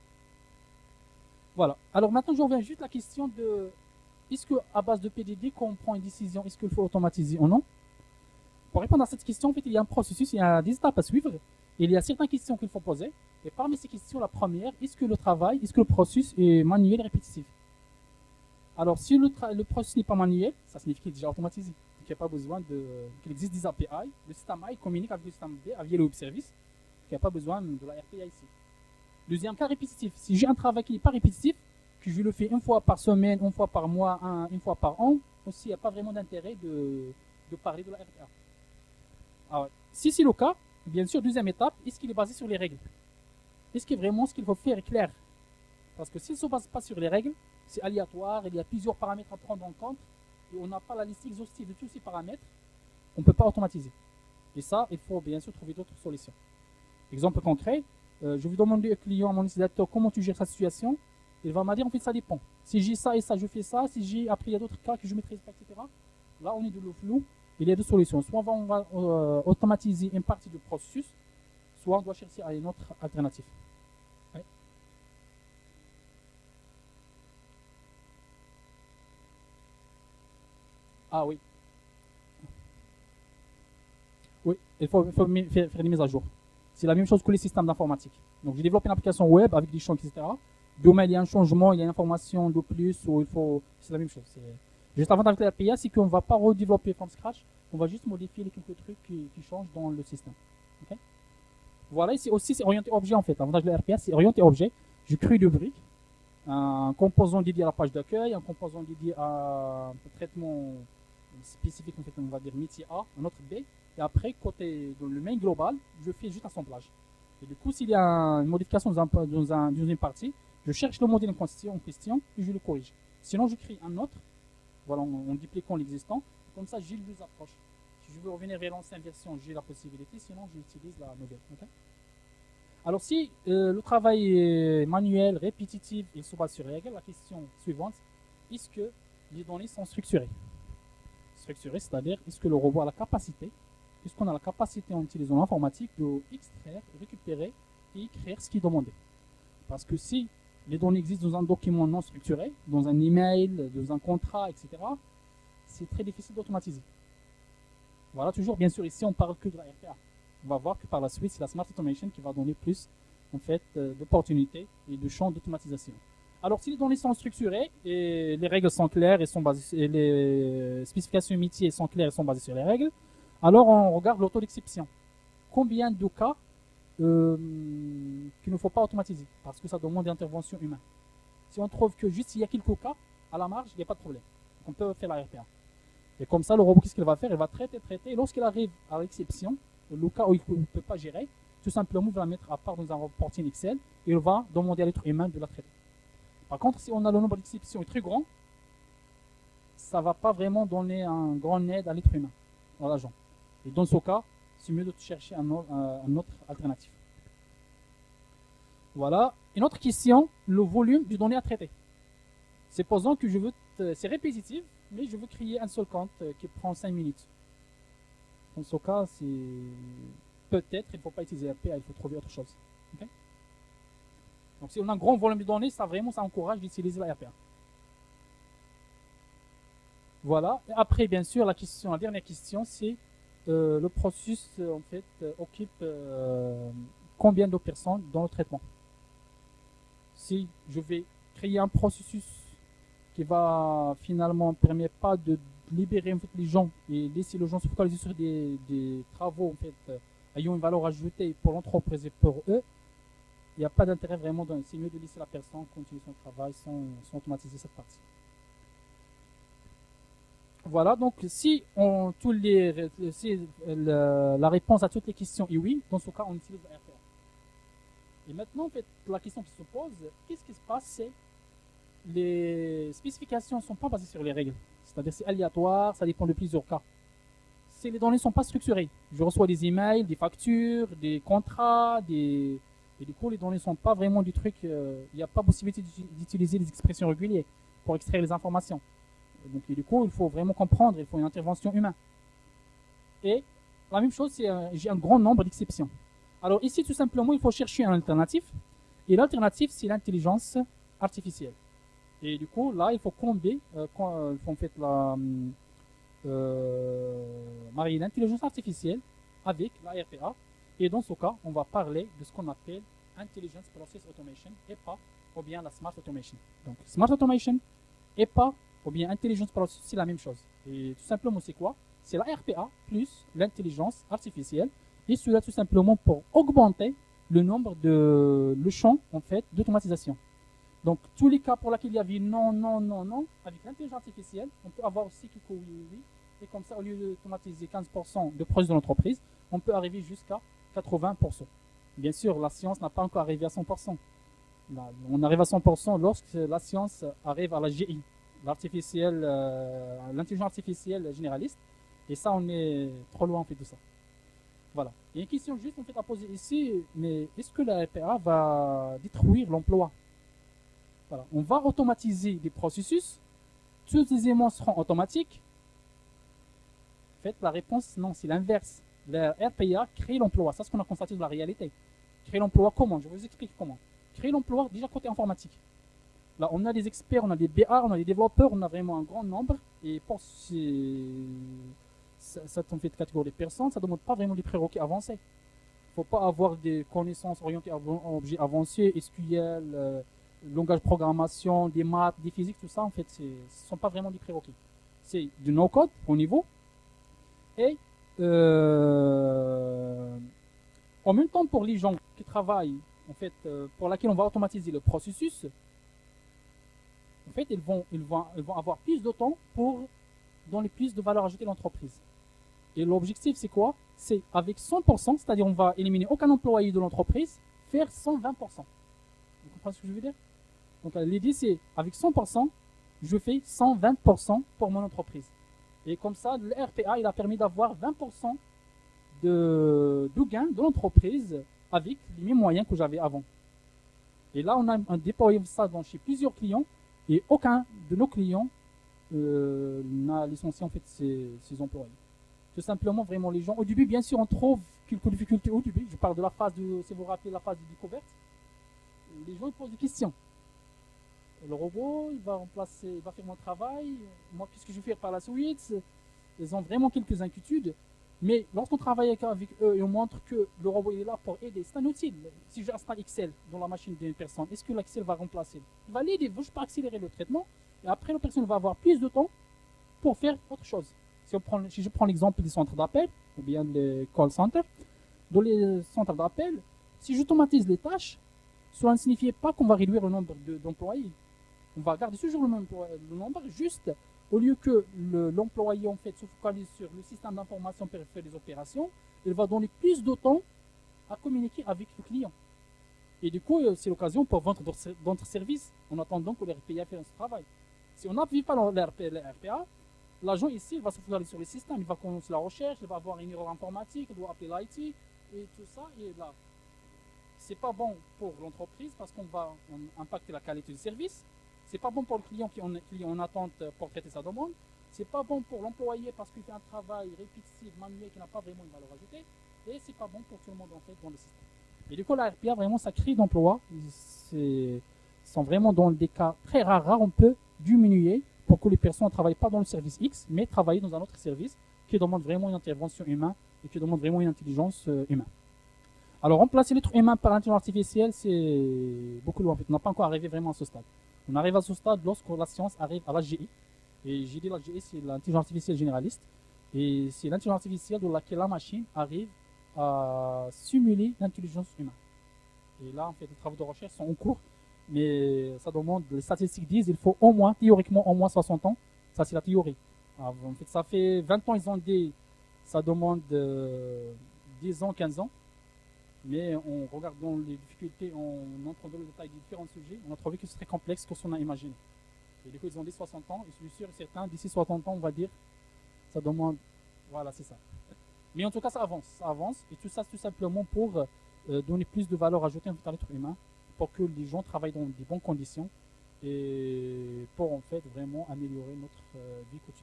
Voilà. Alors maintenant, j'en viens juste à la question de est-ce qu'à base de P D D, quand on prend une décision, est-ce qu'il faut automatiser ou non? Pour répondre à cette question, en fait, il y a un processus, il y a des étapes à suivre. Et il y a certaines questions qu'il faut poser. Et parmi ces questions, la première, est-ce que le travail, est-ce que le processus est manuel et répétitif? Alors, si le, le processus n'est pas manuel, ça signifie qu'il est déjà automatisé. Donc, il n'y a pas besoin de qu'il existe des A P I. Le système A communique avec le système B via le web service. Donc, il n'y a pas besoin de la R P A ici. Deuxième cas, répétitif. Si j'ai un travail qui n'est pas répétitif, que je le fais une fois par semaine, une fois par mois, un, une fois par an, aussi, il n'y a pas vraiment d'intérêt de, de parler de la R P A. Alors, si c'est le cas, bien sûr, deuxième étape, est-ce qu'il est basé sur les règles? Est-ce que vraiment ce qu'il faut faire est clair? Parce que s'il ne se base pas sur les règles, c'est aléatoire, il y a plusieurs paramètres à prendre en compte, et on n'a pas la liste exhaustive de tous ces paramètres, on ne peut pas automatiser. Et ça, il faut bien sûr trouver d'autres solutions. Exemple concret, euh, je vais demander au client, à mon utilisateur, comment tu gères sa situation. Il va me dire, en fait, ça dépend. Si j'ai ça et ça, je fais ça. Si j'ai, après, il y a d'autres cas que je ne maîtrise pas, et cetera. Là, on est de le flou. Il y a deux solutions. Soit on va euh, automatiser une partie du processus, soit on doit chercher à une autre alternative. Ouais. Ah oui. Oui, il faut, il faut faire, faire des mises à jour. C'est la même chose que les systèmes d'informatique. Donc, j'ai développé une application web avec des champs, et cetera. Demain, il y a un changement, il y a une information de plus, ou il faut. C'est la même chose. Juste avant avec la R P A, c'est qu'on ne va pas redévelopper from scratch, on va juste modifier les quelques trucs qui, qui changent dans le système. Okay. Voilà, ici aussi, c'est orienté objet en fait. L'avantage de la R P A, c'est orienté objet. Je crée deux briques, un composant dédié à la page d'accueil, un composant dédié à un traitement spécifique, en fait, on va dire métier A, un autre B. Et après, côté dans le main global, je fais juste assemblage. Et du coup, s'il y a une modification dans, un, dans, un, dans une partie, je cherche le modèle en question, en question et je le corrige. Sinon, je crée un autre, voilà, en, en dupliquant l'existant. Comme ça, j'ai deux approches. Si je veux revenir vers l'ancienne version, j'ai la possibilité. Sinon, j'utilise la nouvelle. Okay. Alors, si euh, le travail est manuel, répétitif et se base sur les règles, la question suivante, est-ce que les données sont structurées? Structurées, c'est-à-dire, est-ce que le robot a la capacité, est-ce qu'on a la capacité en utilisant l'informatique de extraire, récupérer et écrire ce qui est demandé? Parce que si les données existent dans un document non structuré, dans un email, dans un contrat, et cetera, c'est très difficile d'automatiser. Voilà, toujours, bien sûr, ici, on parle que de la R P A. On va voir que par la suite, c'est la Smart Automation qui va donner plus, en fait, d'opportunités et de champs d'automatisation. Alors, si les données sont structurées et les règles sont claires et, sont basées, et les spécifications métiers sont claires et sont basées sur les règles, alors on regarde l'auto d'exception. Combien de cas euh, qu'il ne faut pas automatiser parce que ça demande une intervention humaine. Si on trouve que juste il y a quelques cas, à la marge, il n'y a pas de problème. On peut faire la R P A. Et comme ça, le robot, qu'est-ce qu'il va faire? Il va traiter, traiter. Et lorsqu'il arrive à l'exception, le cas où il ne peut pas gérer, tout simplement, il va la mettre à part dans un reporting Excel et il va demander à l'être humain de la traiter. Par contre, si on a le nombre d'exceptions est très grand, ça ne va pas vraiment donner un grand aide à l'être humain, à l'agent. Et dans ce cas, c'est mieux de chercher un autre, un autre alternative. Voilà. Une autre question, le volume de données à traiter. Supposons que je veux, c'est répétitif, mais je veux créer un seul compte qui prend cinq minutes. Dans ce cas, c'est peut-être, il ne faut pas utiliser R P A, il faut trouver autre chose. Okay. Donc, si on a un grand volume de données, ça vraiment, ça encourage d'utiliser la R P A. Voilà. Et après, bien sûr, la question, la dernière question, c'est euh, le processus, euh, en fait, euh, occupe euh, combien de personnes dans le traitement. Si je vais créer un processus qui va finalement ne permet pas de libérer en fait, les gens et laisser les gens se focaliser sur des, des travaux en fait, euh, ayant une valeur ajoutée pour l'entreprise et pour eux, il n'y a pas d'intérêt vraiment. C'est mieux de laisser la personne continuer son travail sans, sans automatiser cette partie. Voilà, donc si, on, tous les, si le, la réponse à toutes les questions est oui, dans ce cas, on utilise la R P A. Et maintenant, en fait, la question qui se pose, qu'est-ce qui se passe, c'est les spécifications ne sont pas basées sur les règles. C'est-à-dire c'est aléatoire, ça dépend de plusieurs cas. Si les données ne sont pas structurées, je reçois des emails, des factures, des contrats, des... et du coup les données ne sont pas vraiment du truc, il euh, n'y a pas possibilité d'utiliser les expressions régulières pour extraire les informations. Donc et du coup il faut vraiment comprendre, il faut une intervention humaine. Et la même chose, c'est euh, j'ai un grand nombre d'exceptions. Alors ici tout simplement il faut chercher un alternatif, et l'alternative c'est l'intelligence artificielle. Et du coup, là, il faut combiner, euh, quand, euh, en fait, la, euh, marier l'intelligence artificielle avec la R P A. Et dans ce cas, on va parler de ce qu'on appelle Intelligence Process Automation, E P A, ou bien la Smart Automation. Donc, Smart Automation, E P A, ou bien Intelligence Process, c'est la même chose. Et tout simplement, c'est quoi? C'est la R P A plus l'intelligence artificielle. Et cela, tout simplement, pour augmenter le nombre de, le champ, en fait, d'automatisation. Donc, tous les cas pour lesquels il y avait non, non, non, non, avec l'intelligence artificielle, on peut avoir aussi quelques oui, oui, oui. Et comme ça, au lieu d'automatiser quinze pour cent de projets de l'entreprise, on peut arriver jusqu'à quatre-vingts pour cent. Bien sûr, la science n'a pas encore arrivé à cent pour cent. Là, on arrive à cent pour cent lorsque la science arrive à la G I, l'artificielle, euh, l'intelligence artificielle généraliste. Et ça, on est trop loin en fait de ça. Voilà. Il y a une question juste en fait à poser ici, mais est-ce que la R P A va détruire l'emploi? Voilà. On va automatiser des processus, tous les éléments seront automatiques. En fait, la réponse, non, c'est l'inverse. La R P A crée l'emploi, ça c'est ce qu'on a constaté de la réalité. Créer l'emploi comment? Je vous explique comment. Créer l'emploi déjà côté informatique. Là, on a des experts, on a des B A, on a des développeurs, on a vraiment un grand nombre. Et pour ces, cette en fait, catégorie de personnes, ça ne demande pas vraiment des prérequis avancés. Il ne faut pas avoir des connaissances orientées à objets avancés, S Q L, euh, langage de programmation, des maths, des physiques, tout ça, en fait, ce ne sont pas vraiment des prérequis. C'est du no-code au niveau. Et euh, en même temps, pour les gens qui travaillent, en fait, euh, pour lesquels on va automatiser le processus, en fait, ils vont, ils vont, ils vont avoir plus de temps pour donner plus de valeur ajoutée à l'entreprise. Et l'objectif, c'est quoi? C'est avec cent pour cent, c'est-à-dire on va éliminer aucun employé de l'entreprise, faire cent vingt pour cent. Vous comprenez ce que je veux dire? Donc l'idée, c'est avec cent pour cent, je fais cent vingt pour cent pour mon entreprise. Et comme ça, le R P A, il a permis d'avoir vingt pour cent de, de gain de l'entreprise avec les mêmes moyens que j'avais avant. Et là, on a, on a déployé ça dans, chez plusieurs clients et aucun de nos clients euh, n'a licencié en fait ses, ses employés. Tout simplement, vraiment, les gens, au début, bien sûr, on trouve quelques difficultés au début. Je parle de la phase de, si vous vous rappelez, la phase de découverte. Les gens ils posent des questions. Le robot, il va remplacer, il va faire mon travail. Moi, qu'est-ce que je vais faire par la suite? Ils ont vraiment quelques inquiétudes. Mais lorsqu'on travaille avec eux et on montre que le robot est là pour aider, c'est un outil. Si j'installe Excel dans la machine d'une personne, est-ce que l'Excel va remplacer? Il va l'aider, il va juste pas accélérer le traitement. Et après, la personne va avoir plus de temps pour faire autre chose. Si, on prend, si je prends l'exemple des centres d'appel, ou bien les call centers, dans les centres d'appel, si j'automatise les tâches, cela ne signifie pas qu'on va réduire le nombre d'employés. On va garder toujours le nombre, le nombre juste au lieu que l'employé en fait se focalise sur le système d'information pour faire des opérations, il va donner plus de temps à communiquer avec le client. Et du coup, c'est l'occasion pour vendre d'autres services en attendant que le R P A fasse ce travail. Si on n'appuie pas le R P A, l'agent ici il va se focaliser sur le système, il va commencer la recherche, il va avoir une erreur informatique, il doit appeler l'I T et tout ça. Et là, c'est pas bon pour l'entreprise parce qu'on va impacter la qualité du service. C'est pas bon pour le client qui est en attente pour traiter sa demande. C'est pas bon pour l'employé parce qu'il fait un travail répétitif, manuel qui n'a pas vraiment une valeur ajoutée. Et c'est pas bon pour tout le monde en fait dans le système. Et du coup, la R P A vraiment ça crée d'emplois. Ils sont vraiment dans des cas très rares, rares, on peut diminuer pour que les personnes ne travaillent pas dans le service X, mais travaillent dans un autre service qui demande vraiment une intervention humaine et qui demande vraiment une intelligence humaine. Alors remplacer l'être humain par l'intelligence artificielle, c'est beaucoup loin en fait. On n'a pas encore arrivé vraiment à ce stade. On arrive à ce stade lorsque la science arrive à l'A G I. Et j'ai dit l'A G I, c'est l'intelligence artificielle généraliste. Et c'est l'intelligence artificielle dans laquelle la machine arrive à simuler l'intelligence humaine. Et là, en fait, les travaux de recherche sont en cours, mais ça demande, les statistiques disent qu'il faut au moins, théoriquement, au moins soixante ans. Ça, c'est la théorie. Alors, en fait, ça fait vingt ans, ils ont dit, ça demande euh, dix ans, quinze ans. Mais en regardant les difficultés, en entrant dans le détail des différents sujets, on a trouvé que c'est très complexe que ce qu'on a imaginé. Et du coup, ils ont dit soixante ans, et je suis sûr et certain, d'ici soixante ans, on va dire, ça demande, voilà, c'est ça. Mais en tout cas, ça avance, ça avance, et tout ça, c'est tout simplement pour euh, donner plus de valeur ajoutée à l'être humain, pour que les gens travaillent dans des bonnes conditions, et pour en fait vraiment améliorer notre euh, vie quotidienne.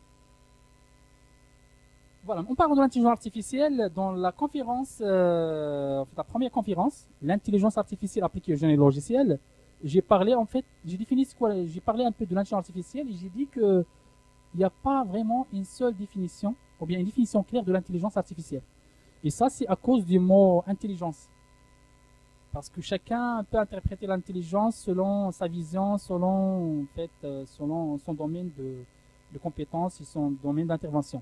Voilà, on parle de l'intelligence artificielle dans la conférence, euh, en fait, la première conférence, l'intelligence artificielle appliquée aux génie logiciel. J'ai parlé, en fait, j'ai défini ce quoi, j'ai parlé un peu de l'intelligence artificielle et j'ai dit que il n'y a pas vraiment une seule définition, ou bien une définition claire de l'intelligence artificielle. Et ça, c'est à cause du mot intelligence. Parce que chacun peut interpréter l'intelligence selon sa vision, selon, en fait, euh, selon son domaine de, de compétences et son domaine d'intervention.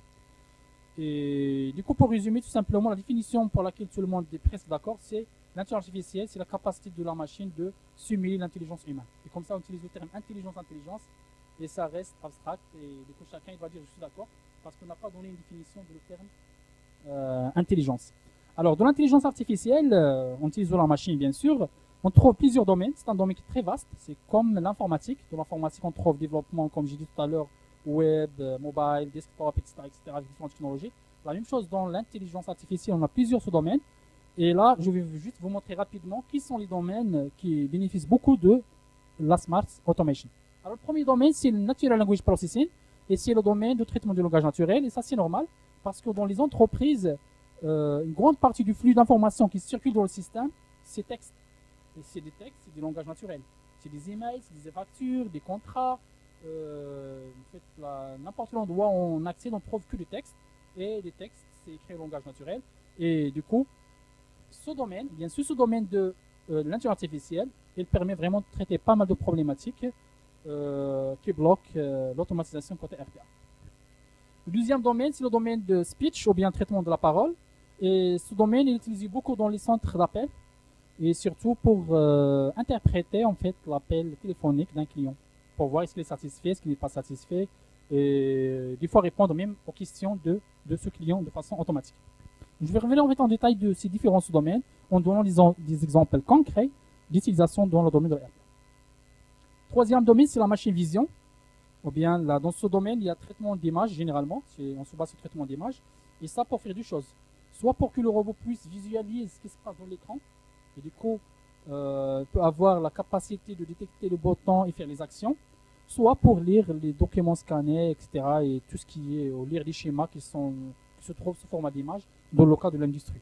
Et du coup, pour résumer tout simplement, la définition pour laquelle tout le monde est presque d'accord, c'est l'intelligence artificielle, c'est la capacité de la machine de simuler l'intelligence humaine. Et comme ça, on utilise le terme intelligence-intelligence, et ça reste abstract, et du coup, chacun il va dire je suis d'accord, parce qu'on n'a pas donné une définition de le terme euh, intelligence. Alors, dans l'intelligence artificielle, euh, en utilisant la machine, bien sûr, on trouve plusieurs domaines. C'est un domaine qui est très vaste, c'est comme l'informatique. Dans l'informatique, on trouve développement, comme j'ai dit tout à l'heure, web, mobile, desktop, et cetera, et cetera, avec différentes technologies. La même chose dans l'intelligence artificielle, on a plusieurs sous-domaines. Et là, je vais juste vous montrer rapidement qui sont les domaines qui bénéficient beaucoup de la Smart Automation. Alors, le premier domaine, c'est le Natural Language Processing, et c'est le domaine de traitement du langage naturel. Et ça, c'est normal, parce que dans les entreprises, euh, une grande partie du flux d'informations qui circule dans le système, c'est texte. Et c'est des textes, c'est du langage naturel. C'est des emails, c'est des factures, des contrats. Euh, en fait, n'importe quel endroit où on accède, on trouve que des textes, et les textes, c'est écrit en langage naturel, et du coup, ce domaine, bien sûr, ce domaine de euh, l'intelligence artificielle, il permet vraiment de traiter pas mal de problématiques euh, qui bloquent euh, l'automatisation côté R P A. Le deuxième domaine, c'est le domaine de speech, ou bien traitement de la parole, et ce domaine, il est utilisé beaucoup dans les centres d'appel, et surtout pour euh, interpréter, en fait, l'appel téléphonique d'un client, pour voir est-ce qu'il est satisfait, est-ce qu'il n'est pas satisfait, et des fois répondre même aux questions de, de ce client de façon automatique. Je vais revenir en, fait, en détail de ces différents sous-domaines en donnant des, des exemples concrets d'utilisation dans le domaine de la R P A. Troisième domaine, c'est la machine vision. Ou bien là, dans ce domaine, il y a traitement d'image généralement, on se base sur le traitement d'image, et ça pour faire deux choses. Soit pour que le robot puisse visualiser ce qui se passe dans l'écran, et du coup, euh, peut avoir la capacité de détecter le bouton et faire les actions, soit pour lire les documents scannés, et cetera, et tout ce qui est, ou lire les schémas qui, sont, qui se trouvent sous format d'image dans le cas de l'industrie.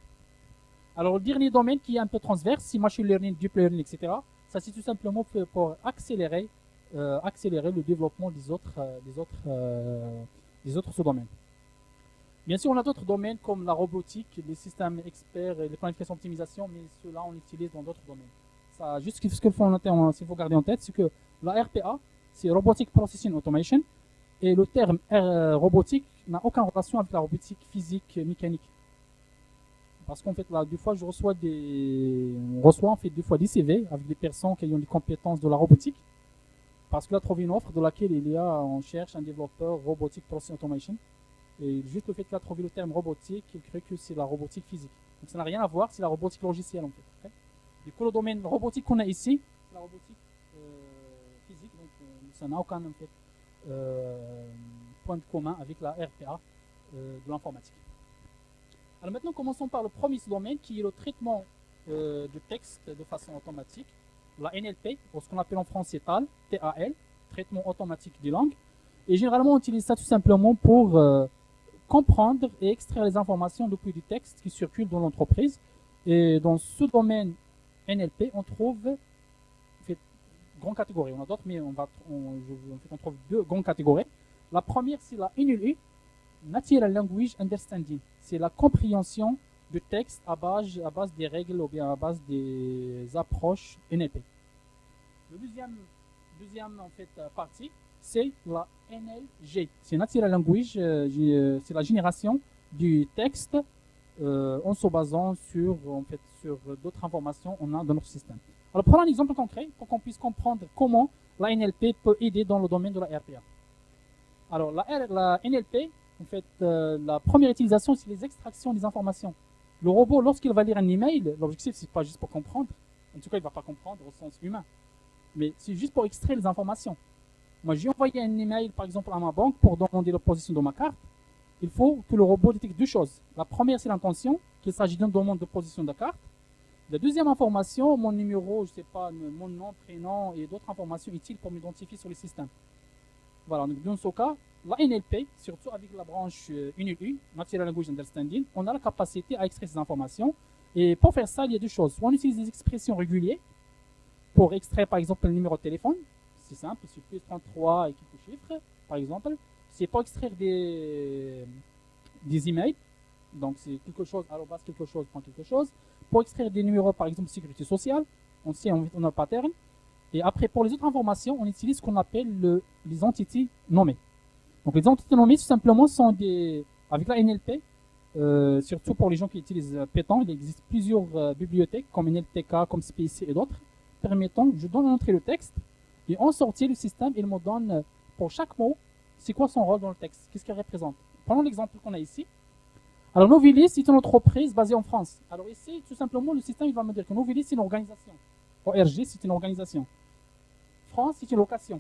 Alors, le dernier domaine qui est un peu transverse, c'est machine learning, deep learning, et cetera, ça c'est tout simplement pour accélérer, euh, accélérer le développement des autres, euh, des autres, euh, des autres sous-domaines. Bien sûr, on a d'autres domaines comme la robotique, les systèmes experts, les planifications d'optimisation, mais ceux-là, on utilise dans d'autres domaines. Ça, juste ce qu'il faut noter, s'il faut garder en tête, c'est que la R P A, c'est Robotic Processing Automation, et le terme euh, robotique n'a aucune relation avec la robotique physique mécanique. Parce qu'en fait, là, des fois, je reçois des, on reçoit en fait des fois des C V avec des personnes qui ont des compétences de la robotique, parce que là, trouvé une offre dans laquelle il y a, on cherche un développeur Robotic Processing Automation. Et juste le fait qu'il a trouvé le terme robotique, il crée que c'est la robotique physique. Donc ça n'a rien à voir, c'est la robotique logicielle en fait. Okay. Du coup, le domaine robotique qu'on a ici, la robotique euh, physique, donc euh, ça n'a aucun en fait, euh, point de commun avec la R P A euh, de l'informatique. Alors maintenant, commençons par le premier domaine qui est le traitement euh, de texte de façon automatique, la N L P, ou ce qu'on appelle en français T A L, T A L, traitement automatique des langues. Et généralement, on utilise ça tout simplement pour euh, comprendre et extraire les informations depuis du texte qui circule dans l'entreprise. Et dans ce domaine N L P, on trouve en fait, grandes catégories. On a d'autres, mais on, va, on, je, en fait, on trouve deux grandes catégories. La première, c'est la N L U, Natural Language Understanding. C'est la compréhension de texte à base, à base des règles ou bien à base des approches N L P. Le deuxième, deuxième en fait, euh, partie, c'est la N L G. C'est Natural Language, euh, c'est la génération du texte euh, en se basant sur, en fait, sur d'autres informations qu'on a dans notre système. Alors, prenons un exemple concret pour qu'on puisse comprendre comment la N L P peut aider dans le domaine de la R P A. Alors, la, R, la N L P, en fait, euh, la première utilisation, c'est les extractions des informations. Le robot, lorsqu'il va lire un email, l'objectif, c'est pas juste pour comprendre. En tout cas, il ne va pas comprendre au sens humain. Mais c'est juste pour extraire les informations. Moi, j'ai envoyé un email, par exemple, à ma banque pour demander la position de ma carte. Il faut que le robot détecte deux choses. La première, c'est l'intention, qu'il s'agit d'une demande de position de carte. La deuxième information, mon numéro, je ne sais pas, mon nom, prénom et d'autres informations utiles pour m'identifier sur le système. Voilà, donc dans ce cas, la N L P, surtout avec la branche N L U, Natural Language Understanding, on a la capacité à extraire ces informations. Et pour faire ça, il y a deux choses. Soit on utilise des expressions régulières pour extraire, par exemple, le numéro de téléphone. C'est simple, c'est plus trente-trois et quelques chiffres, par exemple. C'est pour extraire des, des emails. Donc, c'est quelque chose, arrobas quelque chose, point quelque chose. Pour extraire des numéros, par exemple, de sécurité sociale. On sait, on a le pattern. Et après, pour les autres informations, on utilise ce qu'on appelle le, les entités nommées. Donc, les entités nommées, tout simplement, sont des, avec la N L P, euh, surtout pour les gens qui utilisent Python, il existe plusieurs euh, bibliothèques, comme N L T K, comme S P I C et d'autres, permettant, je donne en entrée le texte, et en sortie, le système, il me donne, pour chaque mot, c'est quoi son rôle dans le texte, qu'est-ce qu'il représente. Prenons l'exemple qu'on a ici. Alors, Novilis, c'est une entreprise basée en France. Alors ici, tout simplement, le système, il va me dire que Novilis, c'est une organisation. O R G, c'est une organisation. France, c'est une location.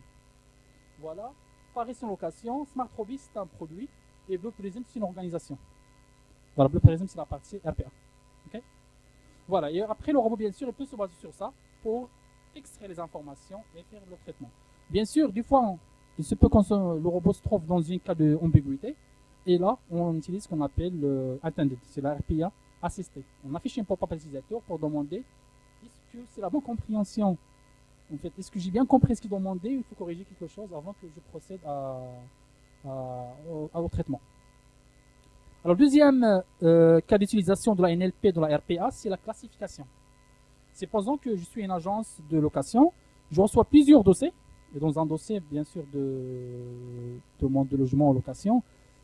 Voilà. Paris, c'est une location. Smart Robis, c'est un produit. Et Blue Prism, c'est une organisation. Voilà, Blue Prism, c'est la partie R P A. Okay. Voilà. Et après, le robot, bien sûr, il peut se baser sur ça pour extraire les informations et faire le traitement. Bien sûr, des fois, on, il se peut que le robot se trouve dans un cas d'ambiguïté. Et là, on utilise ce qu'on appelle le attended. C'est la R P A assistée. On affiche un pop-up à l'utilisateur pour demander est-ce que c'est la bonne compréhension. En fait, est-ce que j'ai bien compris ce qu'il demandait ou il faut corriger quelque chose avant que je procède à, à, au, au traitement. Alors, deuxième euh, cas d'utilisation de la N L P dans la R P A, c'est la classification. Supposons que je suis une agence de location, je reçois plusieurs dossiers, et dans un dossier, bien sûr, de demande de logement en location,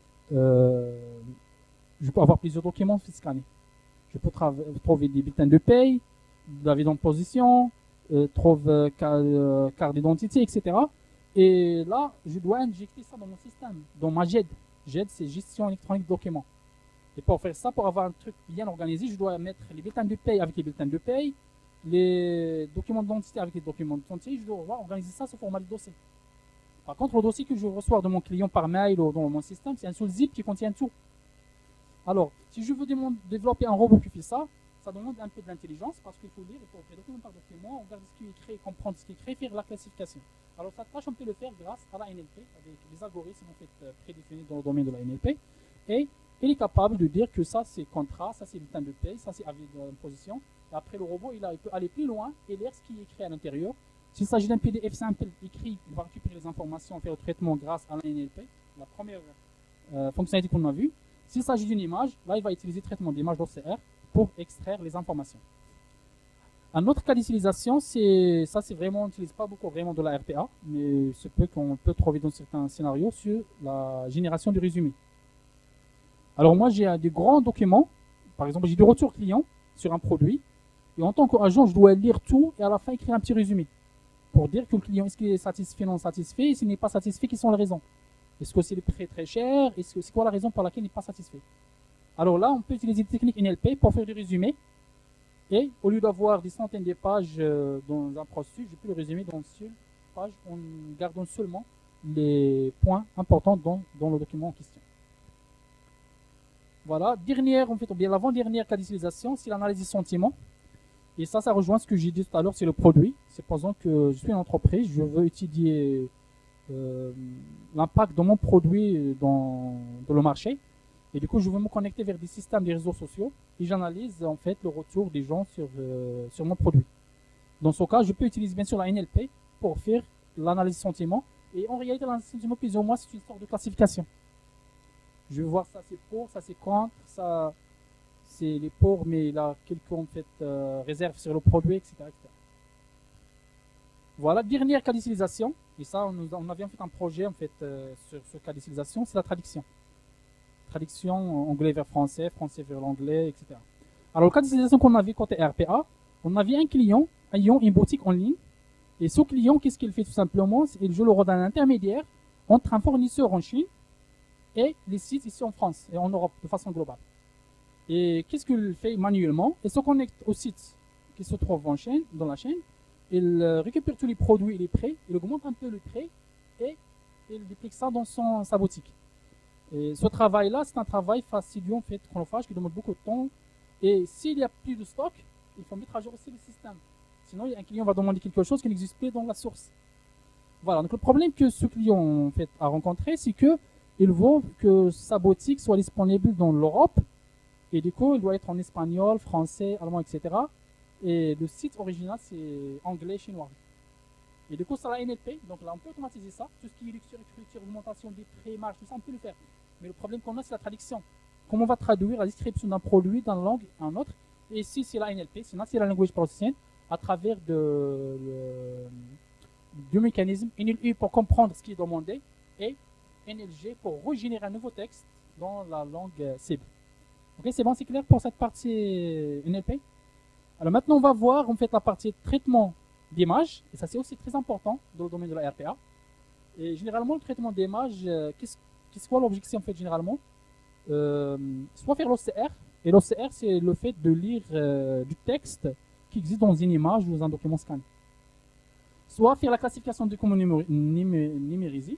euh, je peux avoir plusieurs documents scannés. Je peux trouver des bulletins de paye, de l'avis d'imposition, euh, trouve euh, euh, carte d'identité, et cetera. Et là, je dois injecter ça dans mon système, dans ma G E D. G E D, c'est gestion électronique de documents. Et pour faire ça, pour avoir un truc bien organisé, je dois mettre les bulletins de paye avec les bulletins de paye, les documents d'identité avec les documents d'identité. Je dois organiser ça sous format de dossier. Par contre, le dossier que je reçois de mon client par mail ou dans mon système, c'est un seul zip qui contient tout. Alors, si je veux développer un robot qui fait ça, ça demande un peu d'intelligence parce qu'il faut lire, il faut faire document par document, regarder ce qui est écrit, comprendre ce qui est écrit, faire la classification. Alors, cette tâche, on peut le faire grâce à la N L P, avec les algorithmes en fait, prédéfinis dans le domaine de la N L P. Et il est capable de dire que ça, c'est contrat, ça, c'est bulletin de paye, ça, c'est avis d'imposition. Et après, le robot, il, a, il peut aller plus loin et lire ce qui est écrit à l'intérieur. S'il s'agit d'un P D F simple écrit, il va récupérer les informations, faire le traitement grâce à la N L P, la première euh, fonctionnalité qu'on a vue. S'il s'agit d'une image, là, il va utiliser le traitement d'image d'O C R pour extraire les informations. Un autre cas d'utilisation, c'est ça, c'est vraiment, on n'utilise pas beaucoup vraiment de la R P A, mais ce peut qu'on peut trouver dans certains scénarios sur la génération du résumé. Alors moi, j'ai des grands documents, par exemple, j'ai des retours clients sur un produit, et en tant qu'agent, je dois lire tout et à la fin écrire un petit résumé pour dire que le client, est-ce qu'il est satisfait ou non satisfait, et s'il n'est pas satisfait, quelles sont les raisons. Est-ce que c'est le prix très cher? Est-ce que c'est quoi la raison pour laquelle il n'est pas satisfait? Alors là, on peut utiliser des techniques N L P pour faire des résumés. Et au lieu d'avoir des centaines de pages dans un processus, je peux le résumer dans une seule page en gardant seulement les points importants dans, dans le document en question. Voilà. Dernière, en fait, ou bien l'avant-dernière cas d'utilisation, c'est l'analyse des sentiments. Et ça, ça rejoint ce que j'ai dit tout à l'heure, c'est le produit. Supposons que je suis une entreprise, je veux étudier euh, l'impact de mon produit dans, dans le marché. Et du coup, je veux me connecter vers des systèmes des réseaux sociaux et j'analyse en fait le retour des gens sur, euh, sur mon produit. Dans ce cas, je peux utiliser bien sûr la N L P pour faire l'analyse sentiment. Et en réalité, l'analyse sentiment, plus ou moins, c'est une sorte de classification. Je vais voir ça c'est pour, ça c'est contre, ça c'est les pour, mais il a quelques en fait, euh, réserves sur le produit, et cetera, et cetera. Voilà, dernière cas d'utilisation, et ça, on, on avait fait un projet en fait euh, sur ce cas d'utilisation, c'est la traduction. Traduction anglais vers français, français vers l'anglais, et cetera. Alors, le cas d'utilisation qu'on avait côté R P A, on avait un client ayant une boutique en ligne, et ce client, qu'est-ce qu'il fait tout simplement? Il joue le rôle d'un intermédiaire entre un fournisseur en Chine et les sites ici en France et en Europe de façon globale. Et qu'est-ce qu'il fait manuellement? Il se connecte au site qui se trouve en chaîne, dans la chaîne. Il récupère tous les produits et les prix, il augmente un peu le prix et il duplique ça dans son, sa boutique. Et ce travail-là, c'est un travail fastidieux, en fait, chronophage, qui demande beaucoup de temps. Et s'il n'y a plus de stock, il faut mettre à jour aussi le système. Sinon, un client va demander quelque chose qui n'existe plus dans la source. Voilà, donc le problème que ce client en fait, a rencontré, c'est qu'il veut que sa boutique soit disponible dans l'Europe. Et du coup, il doit être en espagnol, français, allemand, et cetera. Et le site original, c'est anglais, chinois. Et du coup, c'est la N L P. Donc là, on peut automatiser ça. Tout ce qui est lecture, écriture, augmentation des prix, marge, tout ça, on peut le faire. Mais le problème qu'on a, c'est la traduction. Comment on va traduire la description d'un produit d'une langue à une autre? Et ici, c'est la N L P, c'est Natural Language Processing, à travers de, le, du mécanisme N L U pour comprendre ce qui est demandé et N L G pour régénérer un nouveau texte dans la langue cible. Ok, c'est bon, c'est clair pour cette partie N L P? Alors maintenant, on va voir en fait la partie traitement d'images, et ça c'est aussi très important dans le domaine de la R P A. Et généralement, le traitement d'images, euh, qu'est-ce qu'est-ce quoi l'objectif en fait généralement? euh, Soit faire l'O C R, et l'O C R c'est le fait de lire euh, du texte qui existe dans une image ou dans un document scanné. Soit faire la classification des documents numérisés,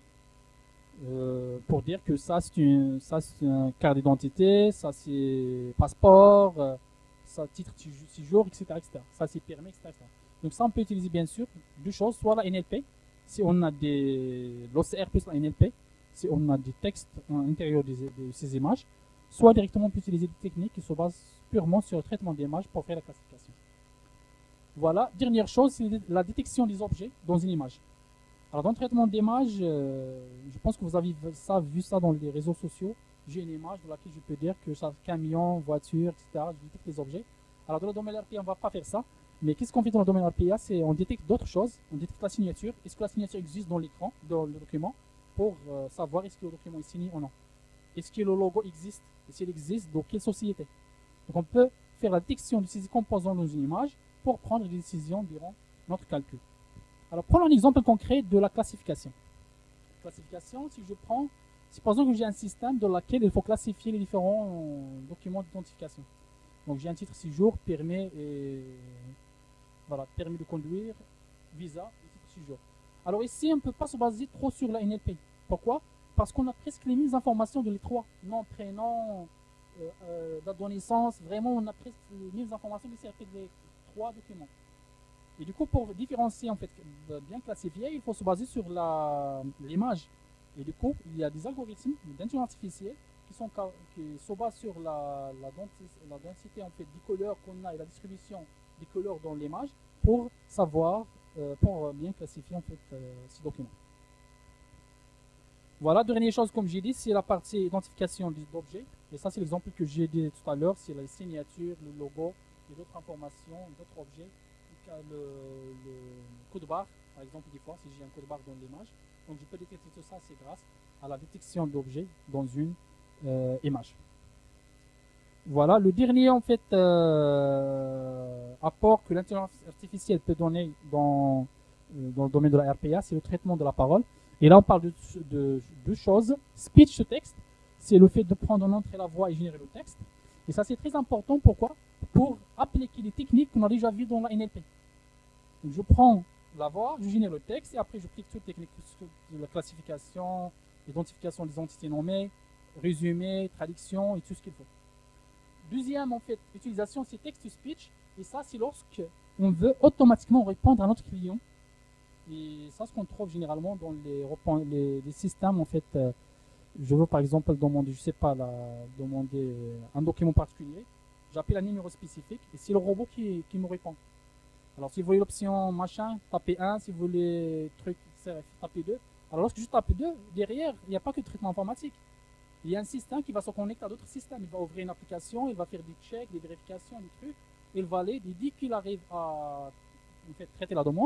euh, pour dire que ça c'est un carte d'identité, ça c'est passeport, euh, ça titre de séjour, et cetera, et cetera. Ça c'est permis, et cetera, et cetera. Donc ça on peut utiliser bien sûr deux choses, soit la N L P, si on a des l'O C R plus la N L P, si on a des textes à l'intérieur de, de ces images, soit directement on peut utiliser des techniques qui se basent purement sur le traitement d'images pour faire la classification. Voilà, dernière chose, c'est la détection des objets dans une image. Alors dans le traitement d'image, euh, je pense que vous avez ça, vu ça dans les réseaux sociaux. J'ai une image dans laquelle je peux dire que ça camion, voiture, et cetera. Je détecte les objets. Alors dans le domaine R P A, on ne va pas faire ça. Mais qu'est-ce qu'on fait dans le domaine R P A? C'est on détecte d'autres choses. On détecte la signature. Est-ce que la signature existe dans l'écran, dans le document, pour euh, savoir est-ce que le document est signé ou non. Est-ce que le logo existe? Et s'il existe, dans quelle société? Donc on peut faire la détection de ces composants dans une image pour prendre des décisions durant notre calcul. Alors prenons un exemple concret de la classification. Classification, si je prends, supposons que j'ai un système dans lequel il faut classifier les différents documents d'identification. Donc j'ai un titre séjour, permis et voilà, permis de conduire, visa et titre séjour. Alors ici, on ne peut pas se baser trop sur la N L P. Pourquoi? Parce qu'on a presque les mêmes informations de les trois. Nom, prénom, euh, euh, date de naissance. Vraiment, on a presque les mêmes informations de ces trois documents. Et du coup, pour différencier, en fait, bien classifier, il faut se baser sur l'image. Et du coup, il y a des algorithmes d'intelligence artificielle qui, sont, qui se basent sur la, la, densité, la densité en fait, des couleurs qu'on a et la distribution des couleurs dans l'image pour savoir, euh, pour bien classifier en fait, euh, ces documents. Voilà, dernière chose, comme j'ai dit, c'est la partie identification d'objets. Et ça, c'est l'exemple que j'ai dit tout à l'heure, c'est la signature, le logo et d'autres informations, d'autres objets. Le, le code barre, par exemple, des fois, si j'ai un code barre dans l'image, donc je peux détecter tout ça, c'est grâce à la détection d'objets dans une euh, image. Voilà, le dernier en fait euh, apport que l'intelligence artificielle peut donner dans, euh, dans le domaine de la R P A, c'est le traitement de la parole. Et là, on parle de, de deux choses. Speech to text, c'est le fait de prendre en entrée la voix et générer le texte. Et ça, c'est très important. Pourquoi? Pour appliquer les techniques qu'on a déjà vues dans la N L P. Donc, je prends la voix, je génère le texte, et après, je clique sur les techniques de la classification, l'identification des entités nommées, résumé, traduction, et tout ce qu'il faut. Deuxième, en fait, utilisation, c'est text-to-speech. Et ça, c'est lorsque on veut automatiquement répondre à notre client. Et ça, ce qu'on trouve généralement dans les, les, les systèmes, en fait, euh, je veux par exemple demander, je sais pas, la, demander un document particulier, j'appelle un numéro spécifique et c'est le robot qui, qui me répond. Alors si vous voulez l'option machin, tapez un, si vous voulez truc, tapez deux. Alors lorsque je tape deux, derrière, il n'y a pas que de traitement informatique. Il y a un système qui va se connecter à d'autres systèmes. Il va ouvrir une application, il va faire des checks, des vérifications, des trucs. Il va aller, dès qu'il arrive à en fait, traiter la demande,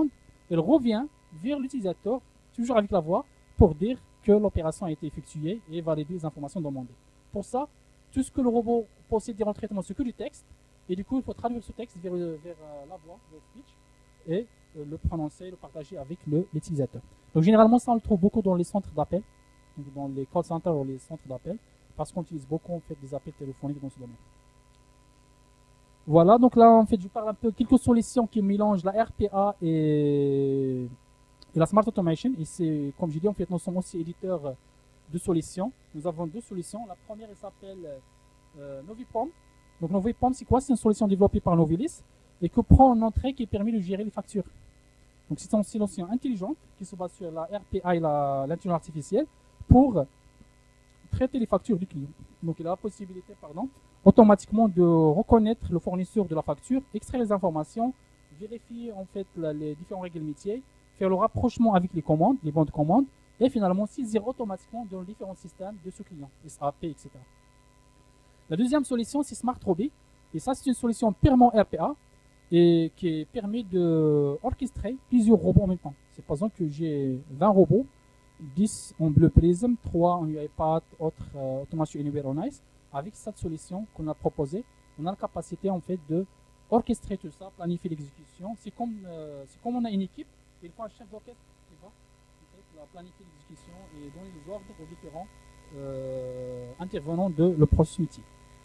elle revient vers l'utilisateur, toujours avec la voix, pour dire que l'opération a été effectuée et valider les informations demandées. Pour ça, tout ce que le robot possède durant le traitement, c'est que du texte, et du coup, il faut traduire ce texte vers, vers la voix, le speech, et le prononcer, le partager avec l'utilisateur. Donc généralement, ça on le trouve beaucoup dans les centres d'appel, dans les call centers ou les centres d'appel, parce qu'on utilise beaucoup en fait des appels téléphoniques dans ce domaine. Voilà, donc là en fait je parle un peu quelques solutions qui mélangent la R P A et, et la Smart Automation. Et c'est, comme j'ai dit, en fait nous sommes aussi éditeurs de solutions. Nous avons deux solutions. La première elle s'appelle euh, Novipom. Donc Novipom c'est quoi? C'est une solution développée par Novilis et qui prend une entrée qui permet de gérer les factures. Donc c'est une solution intelligente qui se base sur la R P A et l'intelligence artificielle pour traiter les factures du client. Donc il a la possibilité, pardon, automatiquement de reconnaître le fournisseur de la facture, extraire les informations, vérifier en fait la, les différents règles métiers, faire le rapprochement avec les commandes, les bons de commande, et finalement saisir automatiquement dans les différents systèmes de ce client, S A P, et cetera. La deuxième solution, c'est Smart Robi, et ça c'est une solution purement R P A, et qui permet d'orchestrer plusieurs robots en même temps. C'est par exemple que j'ai vingt robots, dix en Blue Prism, trois en UiPath, autres euh, Automation Anywhere on Ice. Avec cette solution qu'on a proposée, on a la capacité en fait de orchestrer tout ça, planifier l'exécution. C'est comme, euh, c'est comme on a une équipe, et il faut un chef d'orchestre qui va en fait, planifier l'exécution et donner les ordres aux différents euh, intervenants de le processus métier.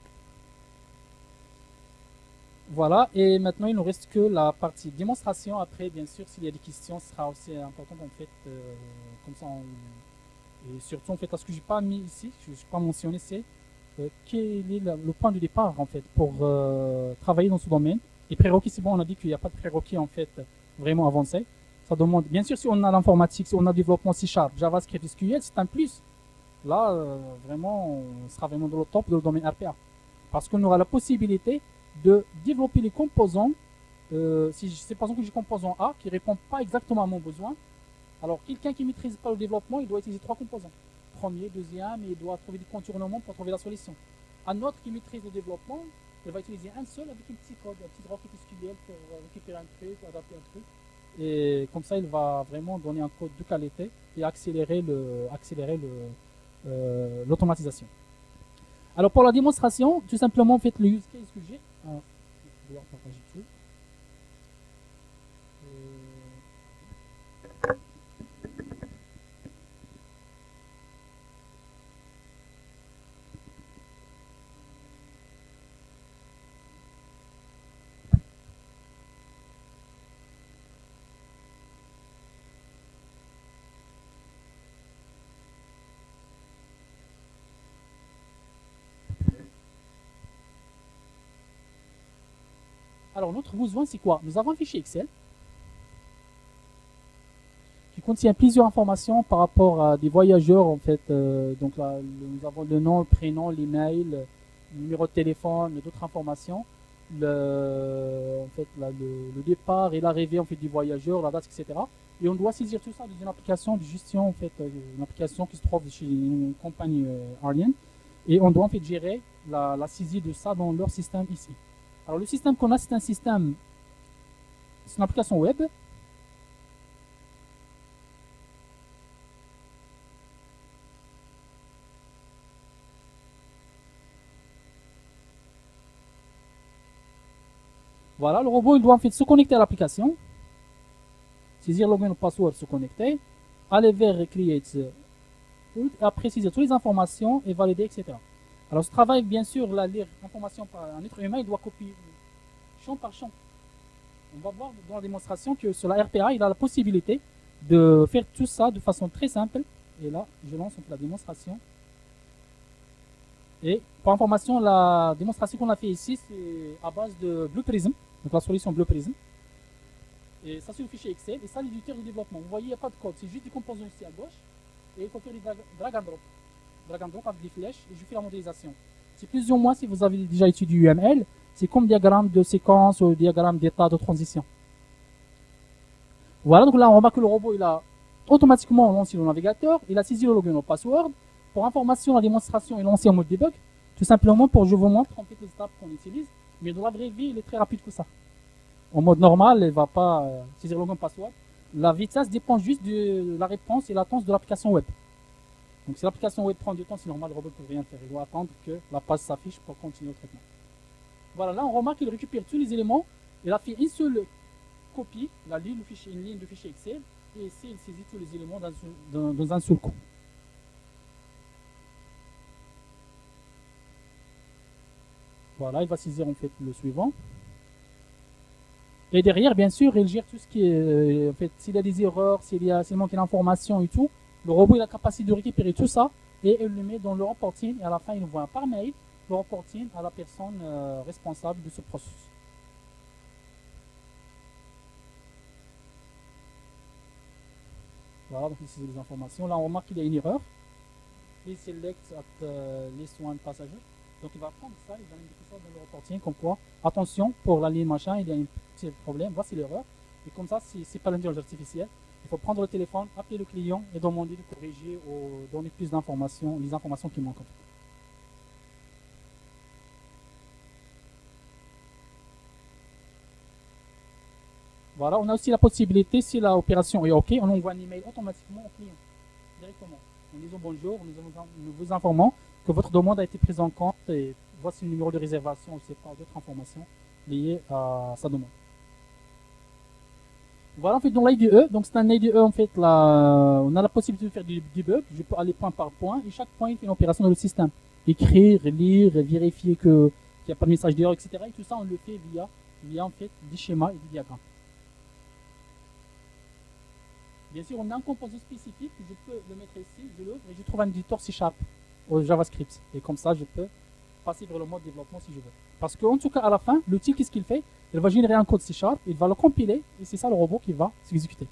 Voilà, et maintenant il ne nous reste que la partie démonstration. Après, bien sûr, s'il y a des questions, ce sera aussi important en fait, euh, comme ça, on, et surtout en fait, parce que j'ai pas mis ici, je n'ai pas mentionné, c'est euh, quel est le, le point de départ en fait pour euh, travailler dans ce domaine. Les prérequis, c'est bon, on a dit qu'il n'y a pas de prérequis en fait vraiment avancés. Ça demande, bien sûr, si on a l'informatique, si on a le développement C Sharp, JavaScript, S Q L, c'est un plus. Là, euh, vraiment, on sera vraiment dans le top dans le domaine R P A, parce qu'on aura la possibilité de développer les composants. Euh, si c'est par exemple que j'ai composant A qui ne répond pas exactement à mon besoin, alors quelqu'un qui ne maîtrise pas le développement, il doit utiliser trois composants. Premier, deuxième, et il doit trouver des contournements pour trouver la solution. Un autre qui maîtrise le développement, il va utiliser un seul avec une petite code, un petit requête S Q L pour récupérer un truc, adapter un truc. Et comme ça, il va vraiment donner un code de qualité et accélérer le, accélérer le, euh, l'automatisation. Alors pour la démonstration, tout simplement, faites le use case que j'ai. Ah, je vais partager tout. Euh... Alors, notre besoin, c'est quoi? Nous avons un fichier Excel qui contient plusieurs informations par rapport à des voyageurs, en fait. Euh, donc là, nous avons le nom, le prénom, l'email, le numéro de téléphone, d'autres informations. Le, en fait, là, le, le départ et l'arrivée en fait, du voyageur, la date, et cetera. Et on doit saisir tout ça dans une application de gestion, en fait, une application qui se trouve chez une compagnie euh, aérienne. Et on doit en fait gérer la, la saisie de ça dans leur système ici. Alors le système qu'on a, c'est un système, c'est une application web. Voilà, le robot il doit en fait se connecter à l'application, saisir login ou password, se connecter, aller vers Create, et après saisir toutes les informations et valider, et cetera. Alors ce travail, bien sûr, la lire l'information par un être humain, il doit copier champ par champ. On va voir dans la démonstration que sur la R P A, il a la possibilité de faire tout ça de façon très simple. Et là, je lance la démonstration. Et pour information, la démonstration qu'on a fait ici, c'est à base de Blue Prism, donc la solution Blue Prism. Et ça, c'est le fichier Excel. Et ça, l'éditeur de développement. Vous voyez, il n'y a pas de code. C'est juste des composants ici à gauche. Et il faut faire des drag, drag and drop. Drag and drop avec des flèches. Et je fais la modélisation. C'est plus ou moins, si vous avez déjà étudié U M L, c'est comme diagramme de séquence ou diagramme d'état de transition. Voilà, donc là, on remarque que le robot, il a automatiquement lancé le navigateur. Il a saisi le login ou password. Pour information, la démonstration est lancée en mode debug. Tout simplement pour je vous montre en fait les étapes qu'on utilise. Mais dans la vraie vie, il est très rapide que ça. En mode normal, il ne va pas euh, saisir le login password. la vitesse dépend juste de la réponse et latence de l'application web. Donc si l'application web prend du temps, c'est normal, le robot ne peut rien faire. Il doit attendre que la page s'affiche pour continuer le traitement. Voilà, là on remarque qu'il récupère tous les éléments. Il a fait une seule copie, la ligne, le fichier, une ligne de fichier Excel, et ici il saisit tous les éléments dans, dans, dans un seul coup. Voilà, il va saisir en fait le suivant. Et derrière, bien sûr, il gère tout ce qui est, en fait, s'il y a des erreurs, s'il y a, s'il manque d'informations et tout, le robot il a la capacité de récupérer tout ça et il le met dans le reporting et à la fin il envoie par mail le reporting à la personne euh, responsable de ce processus. Voilà, donc ici c'est les informations. Là on remarque qu'il y a une erreur. Please select at uh, list one passenger. Donc il va prendre ça, il va indiquer ça dans le reporting comme quoi, attention, pour la ligne machin, il y a un petit problème, voici l'erreur. Et comme ça, si c'est pas l'intelligence artificielle, il faut prendre le téléphone, appeler le client et demander de corriger ou donner plus d'informations, les informations qui manquent. Voilà, on a aussi la possibilité, si l'opération est OK, on envoie un email automatiquement au client, directement. En disant bonjour, nous vous informons que votre demande a été prise en compte et voici le numéro de réservation, je ne sais pas, d'autres informations liées à sa demande. Voilà, en fait, dans l'I D E, donc c'est un I D E, en fait, là, on a la possibilité de faire du debug, je peux aller point par point, et chaque point, il fait une opération dans le système. Écrire, lire, vérifier que, qu'il n'y a pas de message d'erreur, et cetera. Et tout ça, on le fait via, via, en fait, des schémas et des diagrammes. Bien sûr, on a un composant spécifique, je peux le mettre ici, je l'ouvre, et je trouve un éditeur C Sharp au JavaScript. Et comme ça, je peux passer vers le mode développement si je veux. Parce qu'en tout cas, à la fin, l'outil, qu'est-ce qu'il fait? Il va générer un code C Sharp, il va le compiler, et c'est ça le robot qui va s'exécuter.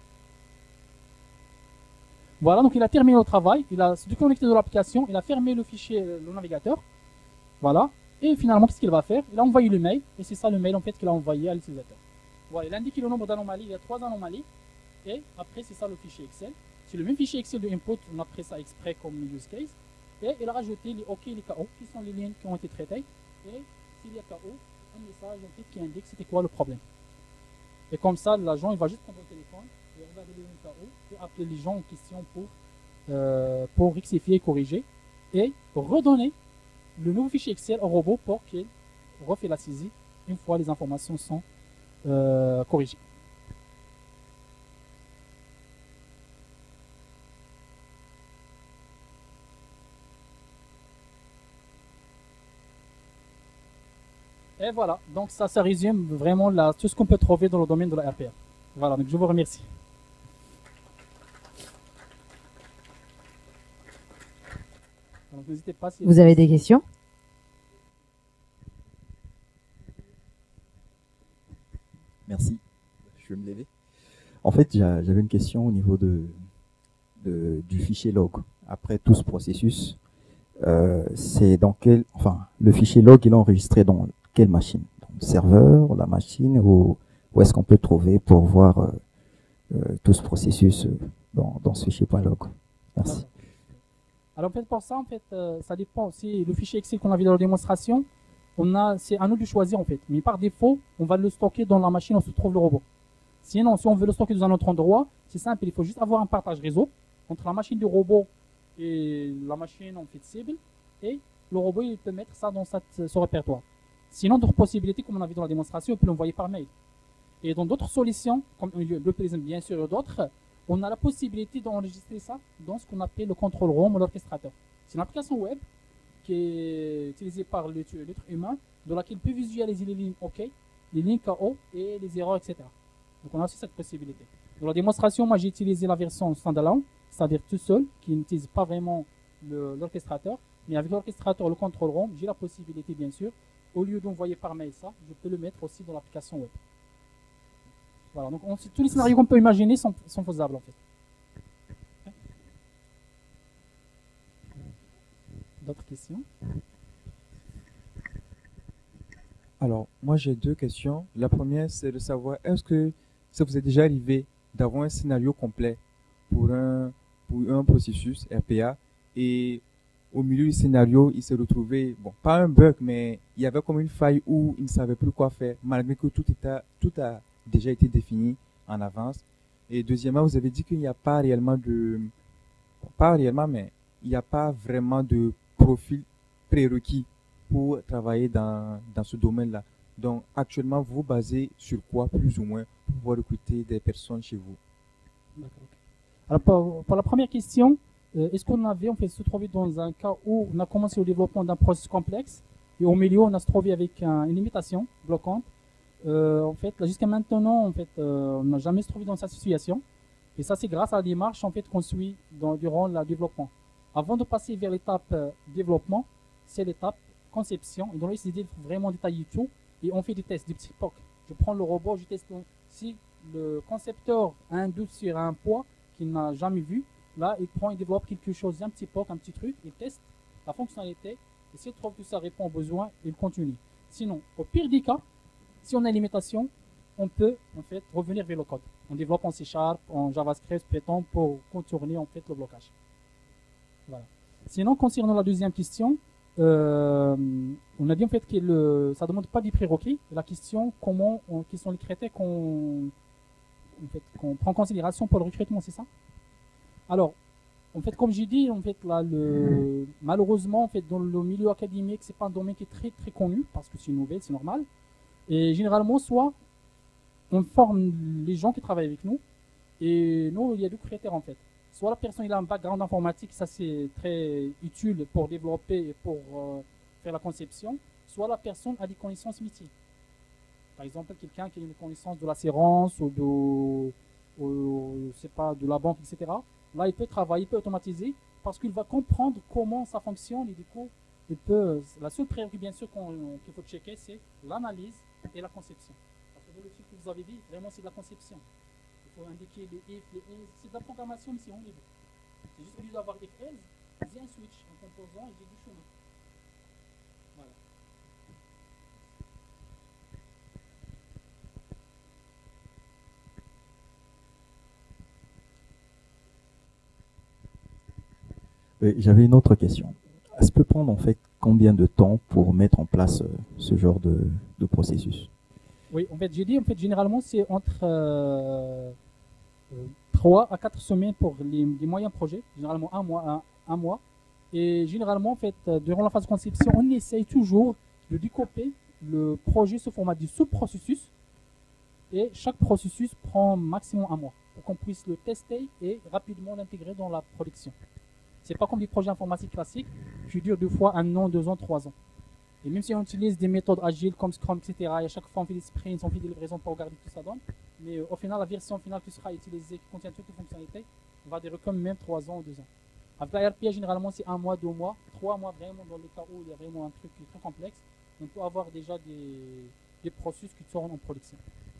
Voilà, donc il a terminé le travail, il a se déconnecté de l'application, il a fermé le fichier, le navigateur. Voilà, et finalement, qu'est-ce qu'il va faire? Il a envoyé le mail, et c'est ça le mail en fait qu'il a envoyé à l'utilisateur. Voilà, il indique le nombre d'anomalies, il y a trois anomalies, et après, c'est ça le fichier Excel. C'est le même fichier Excel de input, on a pris ça exprès comme use case. Et il a rajouté les OK et les K O, qui sont les lignes qui ont été traitées. Et s'il y a K O, un message en fait, qui indique c'était quoi le problème. Et comme ça, l'agent il va juste prendre le téléphone et regarder les lignes K O et appeler les gens en question pour, euh, pour rectifier et corriger. Et redonner le nouveau fichier Excel au robot pour qu'il refait la saisie une fois les informations sont euh, corrigées. Et voilà, donc ça, ça résume vraiment la, tout ce qu'on peut trouver dans le domaine de la R P A. Voilà, donc je vous remercie. Donc, n'hésitez pas si vous avez des questions? Merci, je vais me lever. En fait, j'avais une question au niveau de, de, du fichier log. Après tout ce processus, euh, c'est dans quel, enfin, le fichier log, il est enregistré dans quelle machine? Dans le serveur, la machine, ou où est-ce qu'on peut trouver pour voir euh, euh, tout ce processus dans, dans ce fichier .log? Merci. Alors en fait pour ça, en fait, euh, ça dépend aussi. Le fichier Excel qu'on a vu dans la démonstration, on a, c'est à nous de choisir en fait. Mais par défaut, on va le stocker dans la machine où se trouve le robot. Sinon, si on veut le stocker dans un autre endroit, c'est simple, il faut juste avoir un partage réseau entre la machine du robot et la machine en fait cible, et le robot il peut mettre ça dans cette, ce répertoire. Sinon, d'autres possibilités, comme on a vu dans la démonstration, on peut l'envoyer par mail. Et dans d'autres solutions, comme le Prism bien sûr et d'autres, on a la possibilité d'enregistrer ça dans ce qu'on appelle le control room ou l'orchestrateur. C'est une application web qui est utilisée par l'être humain, dans laquelle il peut visualiser les lignes OK, les lignes K O et les erreurs, et cetera. Donc on a aussi cette possibilité. Dans la démonstration, moi j'ai utilisé la version standalone, c'est-à-dire tout seul, qui n'utilise pas vraiment l'orchestrateur, mais avec l'orchestrateur, le control room, j'ai la possibilité bien sûr, au lieu d'envoyer par mail ça, je peux le mettre aussi dans l'application web. Voilà, donc on, tous les scénarios qu'on peut imaginer sont, sont faisables en fait. D'autres questions? Alors, moi j'ai deux questions. La première, c'est de savoir, est-ce que ça vous est déjà arrivé d'avoir un scénario complet pour un, pour un processus R P A et au milieu du scénario, il s'est retrouvé, bon, pas un bug, mais il y avait comme une faille où il ne savait plus quoi faire, malgré que tout, était, tout a déjà été défini en avance. Et deuxièmement, vous avez dit qu'il n'y a pas réellement de, pas réellement, mais il n'y a pas vraiment de profil prérequis pour travailler dans, dans ce domaine-là. Donc, actuellement, vous vous basez sur quoi, plus ou moins, pour pouvoir recruter des personnes chez vous? D'accord, ok. Alors, pour, pour la première question, euh, est-ce qu'on avait en fait se trouvé dans un cas où on a commencé le développement d'un processus complexe et au milieu on a se trouvé avec un, une limitation bloquante? Euh, en fait, jusqu'à maintenant, en fait, euh, on n'a jamais se trouvé dans cette situation. Et ça, c'est grâce à la démarche en fait qu'on suit dans, durant le développement. Avant de passer vers l'étape euh, développement, c'est l'étape conception. Et dans les idées, il faut vraiment détailler tout. Et on fait des tests, des petits P O C. Je prends le robot, je teste. Si le concepteur a un doute sur un poids qu'il n'a jamais vu, là, il prend, il développe quelque chose, un petit P O C, un petit truc, il teste la fonctionnalité. Et s'il trouve que ça répond aux besoins, il continue. Sinon, au pire des cas, si on a une limitation, on peut en fait revenir vers le code. On développe en C Sharp, en JavaScript, Python pour contourner en fait le blocage. Voilà. Sinon, concernant la deuxième question, euh, on a dit en fait que le, ça ne demande pas des prérequis. La question, comment, on, quels sont les critères qu'on en fait, qu'on prend en considération pour le recrutement, c'est ça? Alors, en fait, comme j'ai dit, en fait, là, le, malheureusement, en fait, dans le milieu académique, c'est pas un domaine qui est très très connu parce que c'est une nouvelle, c'est normal. Et généralement, soit on forme les gens qui travaillent avec nous, et nous, il y a deux critères en fait. Soit la personne il a un background informatique, ça c'est très utile pour développer et pour euh, faire la conception, soit la personne a des connaissances métiers. Par exemple, quelqu'un qui a une connaissance de l'assurance ou de, ou, je sais pas, de la banque, et cetera. Là, il peut travailler, il peut automatiser parce qu'il va comprendre comment ça fonctionne et du coup, il peut. La seule prérequis bien sûr qu'on, qu'il faut checker, c'est l'analyse et la conception. Parce que le truc que vous avez dit, vraiment c'est de la conception. Il faut indiquer les if, les else, c'est de la programmation, mais c'est on les veut. C'est juste au lieu d'avoir if else, j'ai un switch, un composant et j'ai du chemin. Voilà. Euh, J'avais une autre question. Ça peut prendre en fait combien de temps pour mettre en place euh, ce genre de, de processus? Oui, en fait, j'ai dit, en fait, généralement, c'est entre euh, euh, trois à quatre semaines pour les, les moyens projets, généralement un mois, un, un mois. Et généralement, en fait, euh, durant la phase de conception, on essaye toujours de découper le projet sous format de sous-processus. Et chaque processus prend maximum un mois pour qu'on puisse le tester et rapidement l'intégrer dans la production. C'est pas comme des projets informatiques classiques qui durent deux fois un an, deux ans, trois ans. Et même si on utilise des méthodes agiles comme Scrum, et cetera, et à chaque fois on fait des sprints, on fait des livraisons pour regarder tout ça donne, mais euh, au final, la version finale qui sera utilisée, qui contient toutes les fonctionnalités, va durer comme même trois ans ou deux ans. Avec la R P A, généralement, c'est un mois, deux mois, trois mois vraiment dans le cas où il y a vraiment un truc qui est très complexe. On peut avoir déjà des, des processus qui seront en production.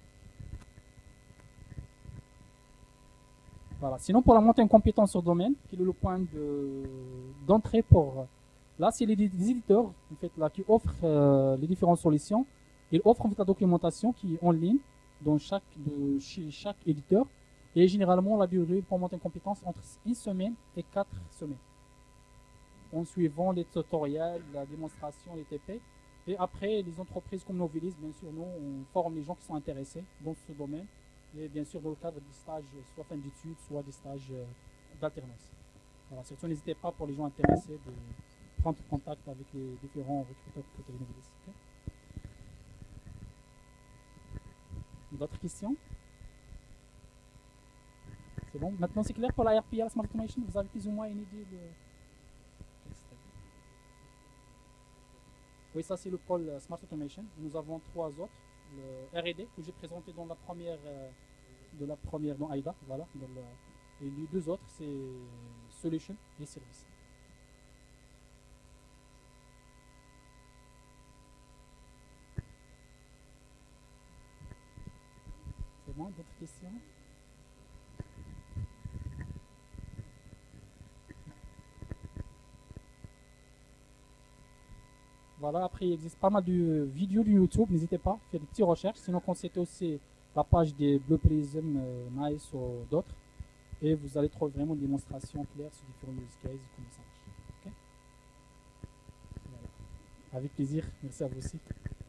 Voilà. Sinon, pour la montée en compétence sur le domaine, qui est le point de, d'entrée pour... Là, c'est les, les éditeurs en fait, là, qui offrent euh, les différentes solutions. Ils offrent en fait, la documentation qui est en ligne dans chaque, de, chez chaque éditeur. Et généralement, la durée pour monter en compétence entre une semaine et quatre semaines. En suivant les tutoriels, la démonstration, les T P. Et après, les entreprises comme Novilis, bien sûr, nous, on forme les gens qui sont intéressés dans ce domaine. Et bien sûr, dans le cadre des stages, soit fin d'études, soit des stages euh, d'alternance. Voilà, surtout, n'hésitez pas pour les gens intéressés de prendre contact avec les différents recruteurs côté Novilis. Okay. D'autres questions? C'est bon. Maintenant, c'est clair pour la R P A, la Smart Automation. Vous avez plus ou moins une idée de... Oui, ça c'est le pôle Smart Automation. Nous avons trois autres. Le R et D que j'ai présenté dans la première, euh, de la première dans AIDA, voilà. Dans le, et les deux autres, c'est Solution et Service. C'est bon, d'autres questions? Voilà, après il existe pas mal de vidéos de YouTube, n'hésitez pas à faire des petites recherches, sinon consultez aussi la page des Blue Prism, euh, Nice ou d'autres, et vous allez trouver vraiment des démonstrations claires sur différents use cases et comment ça marche. Okay. Voilà. Avec plaisir, merci à vous aussi.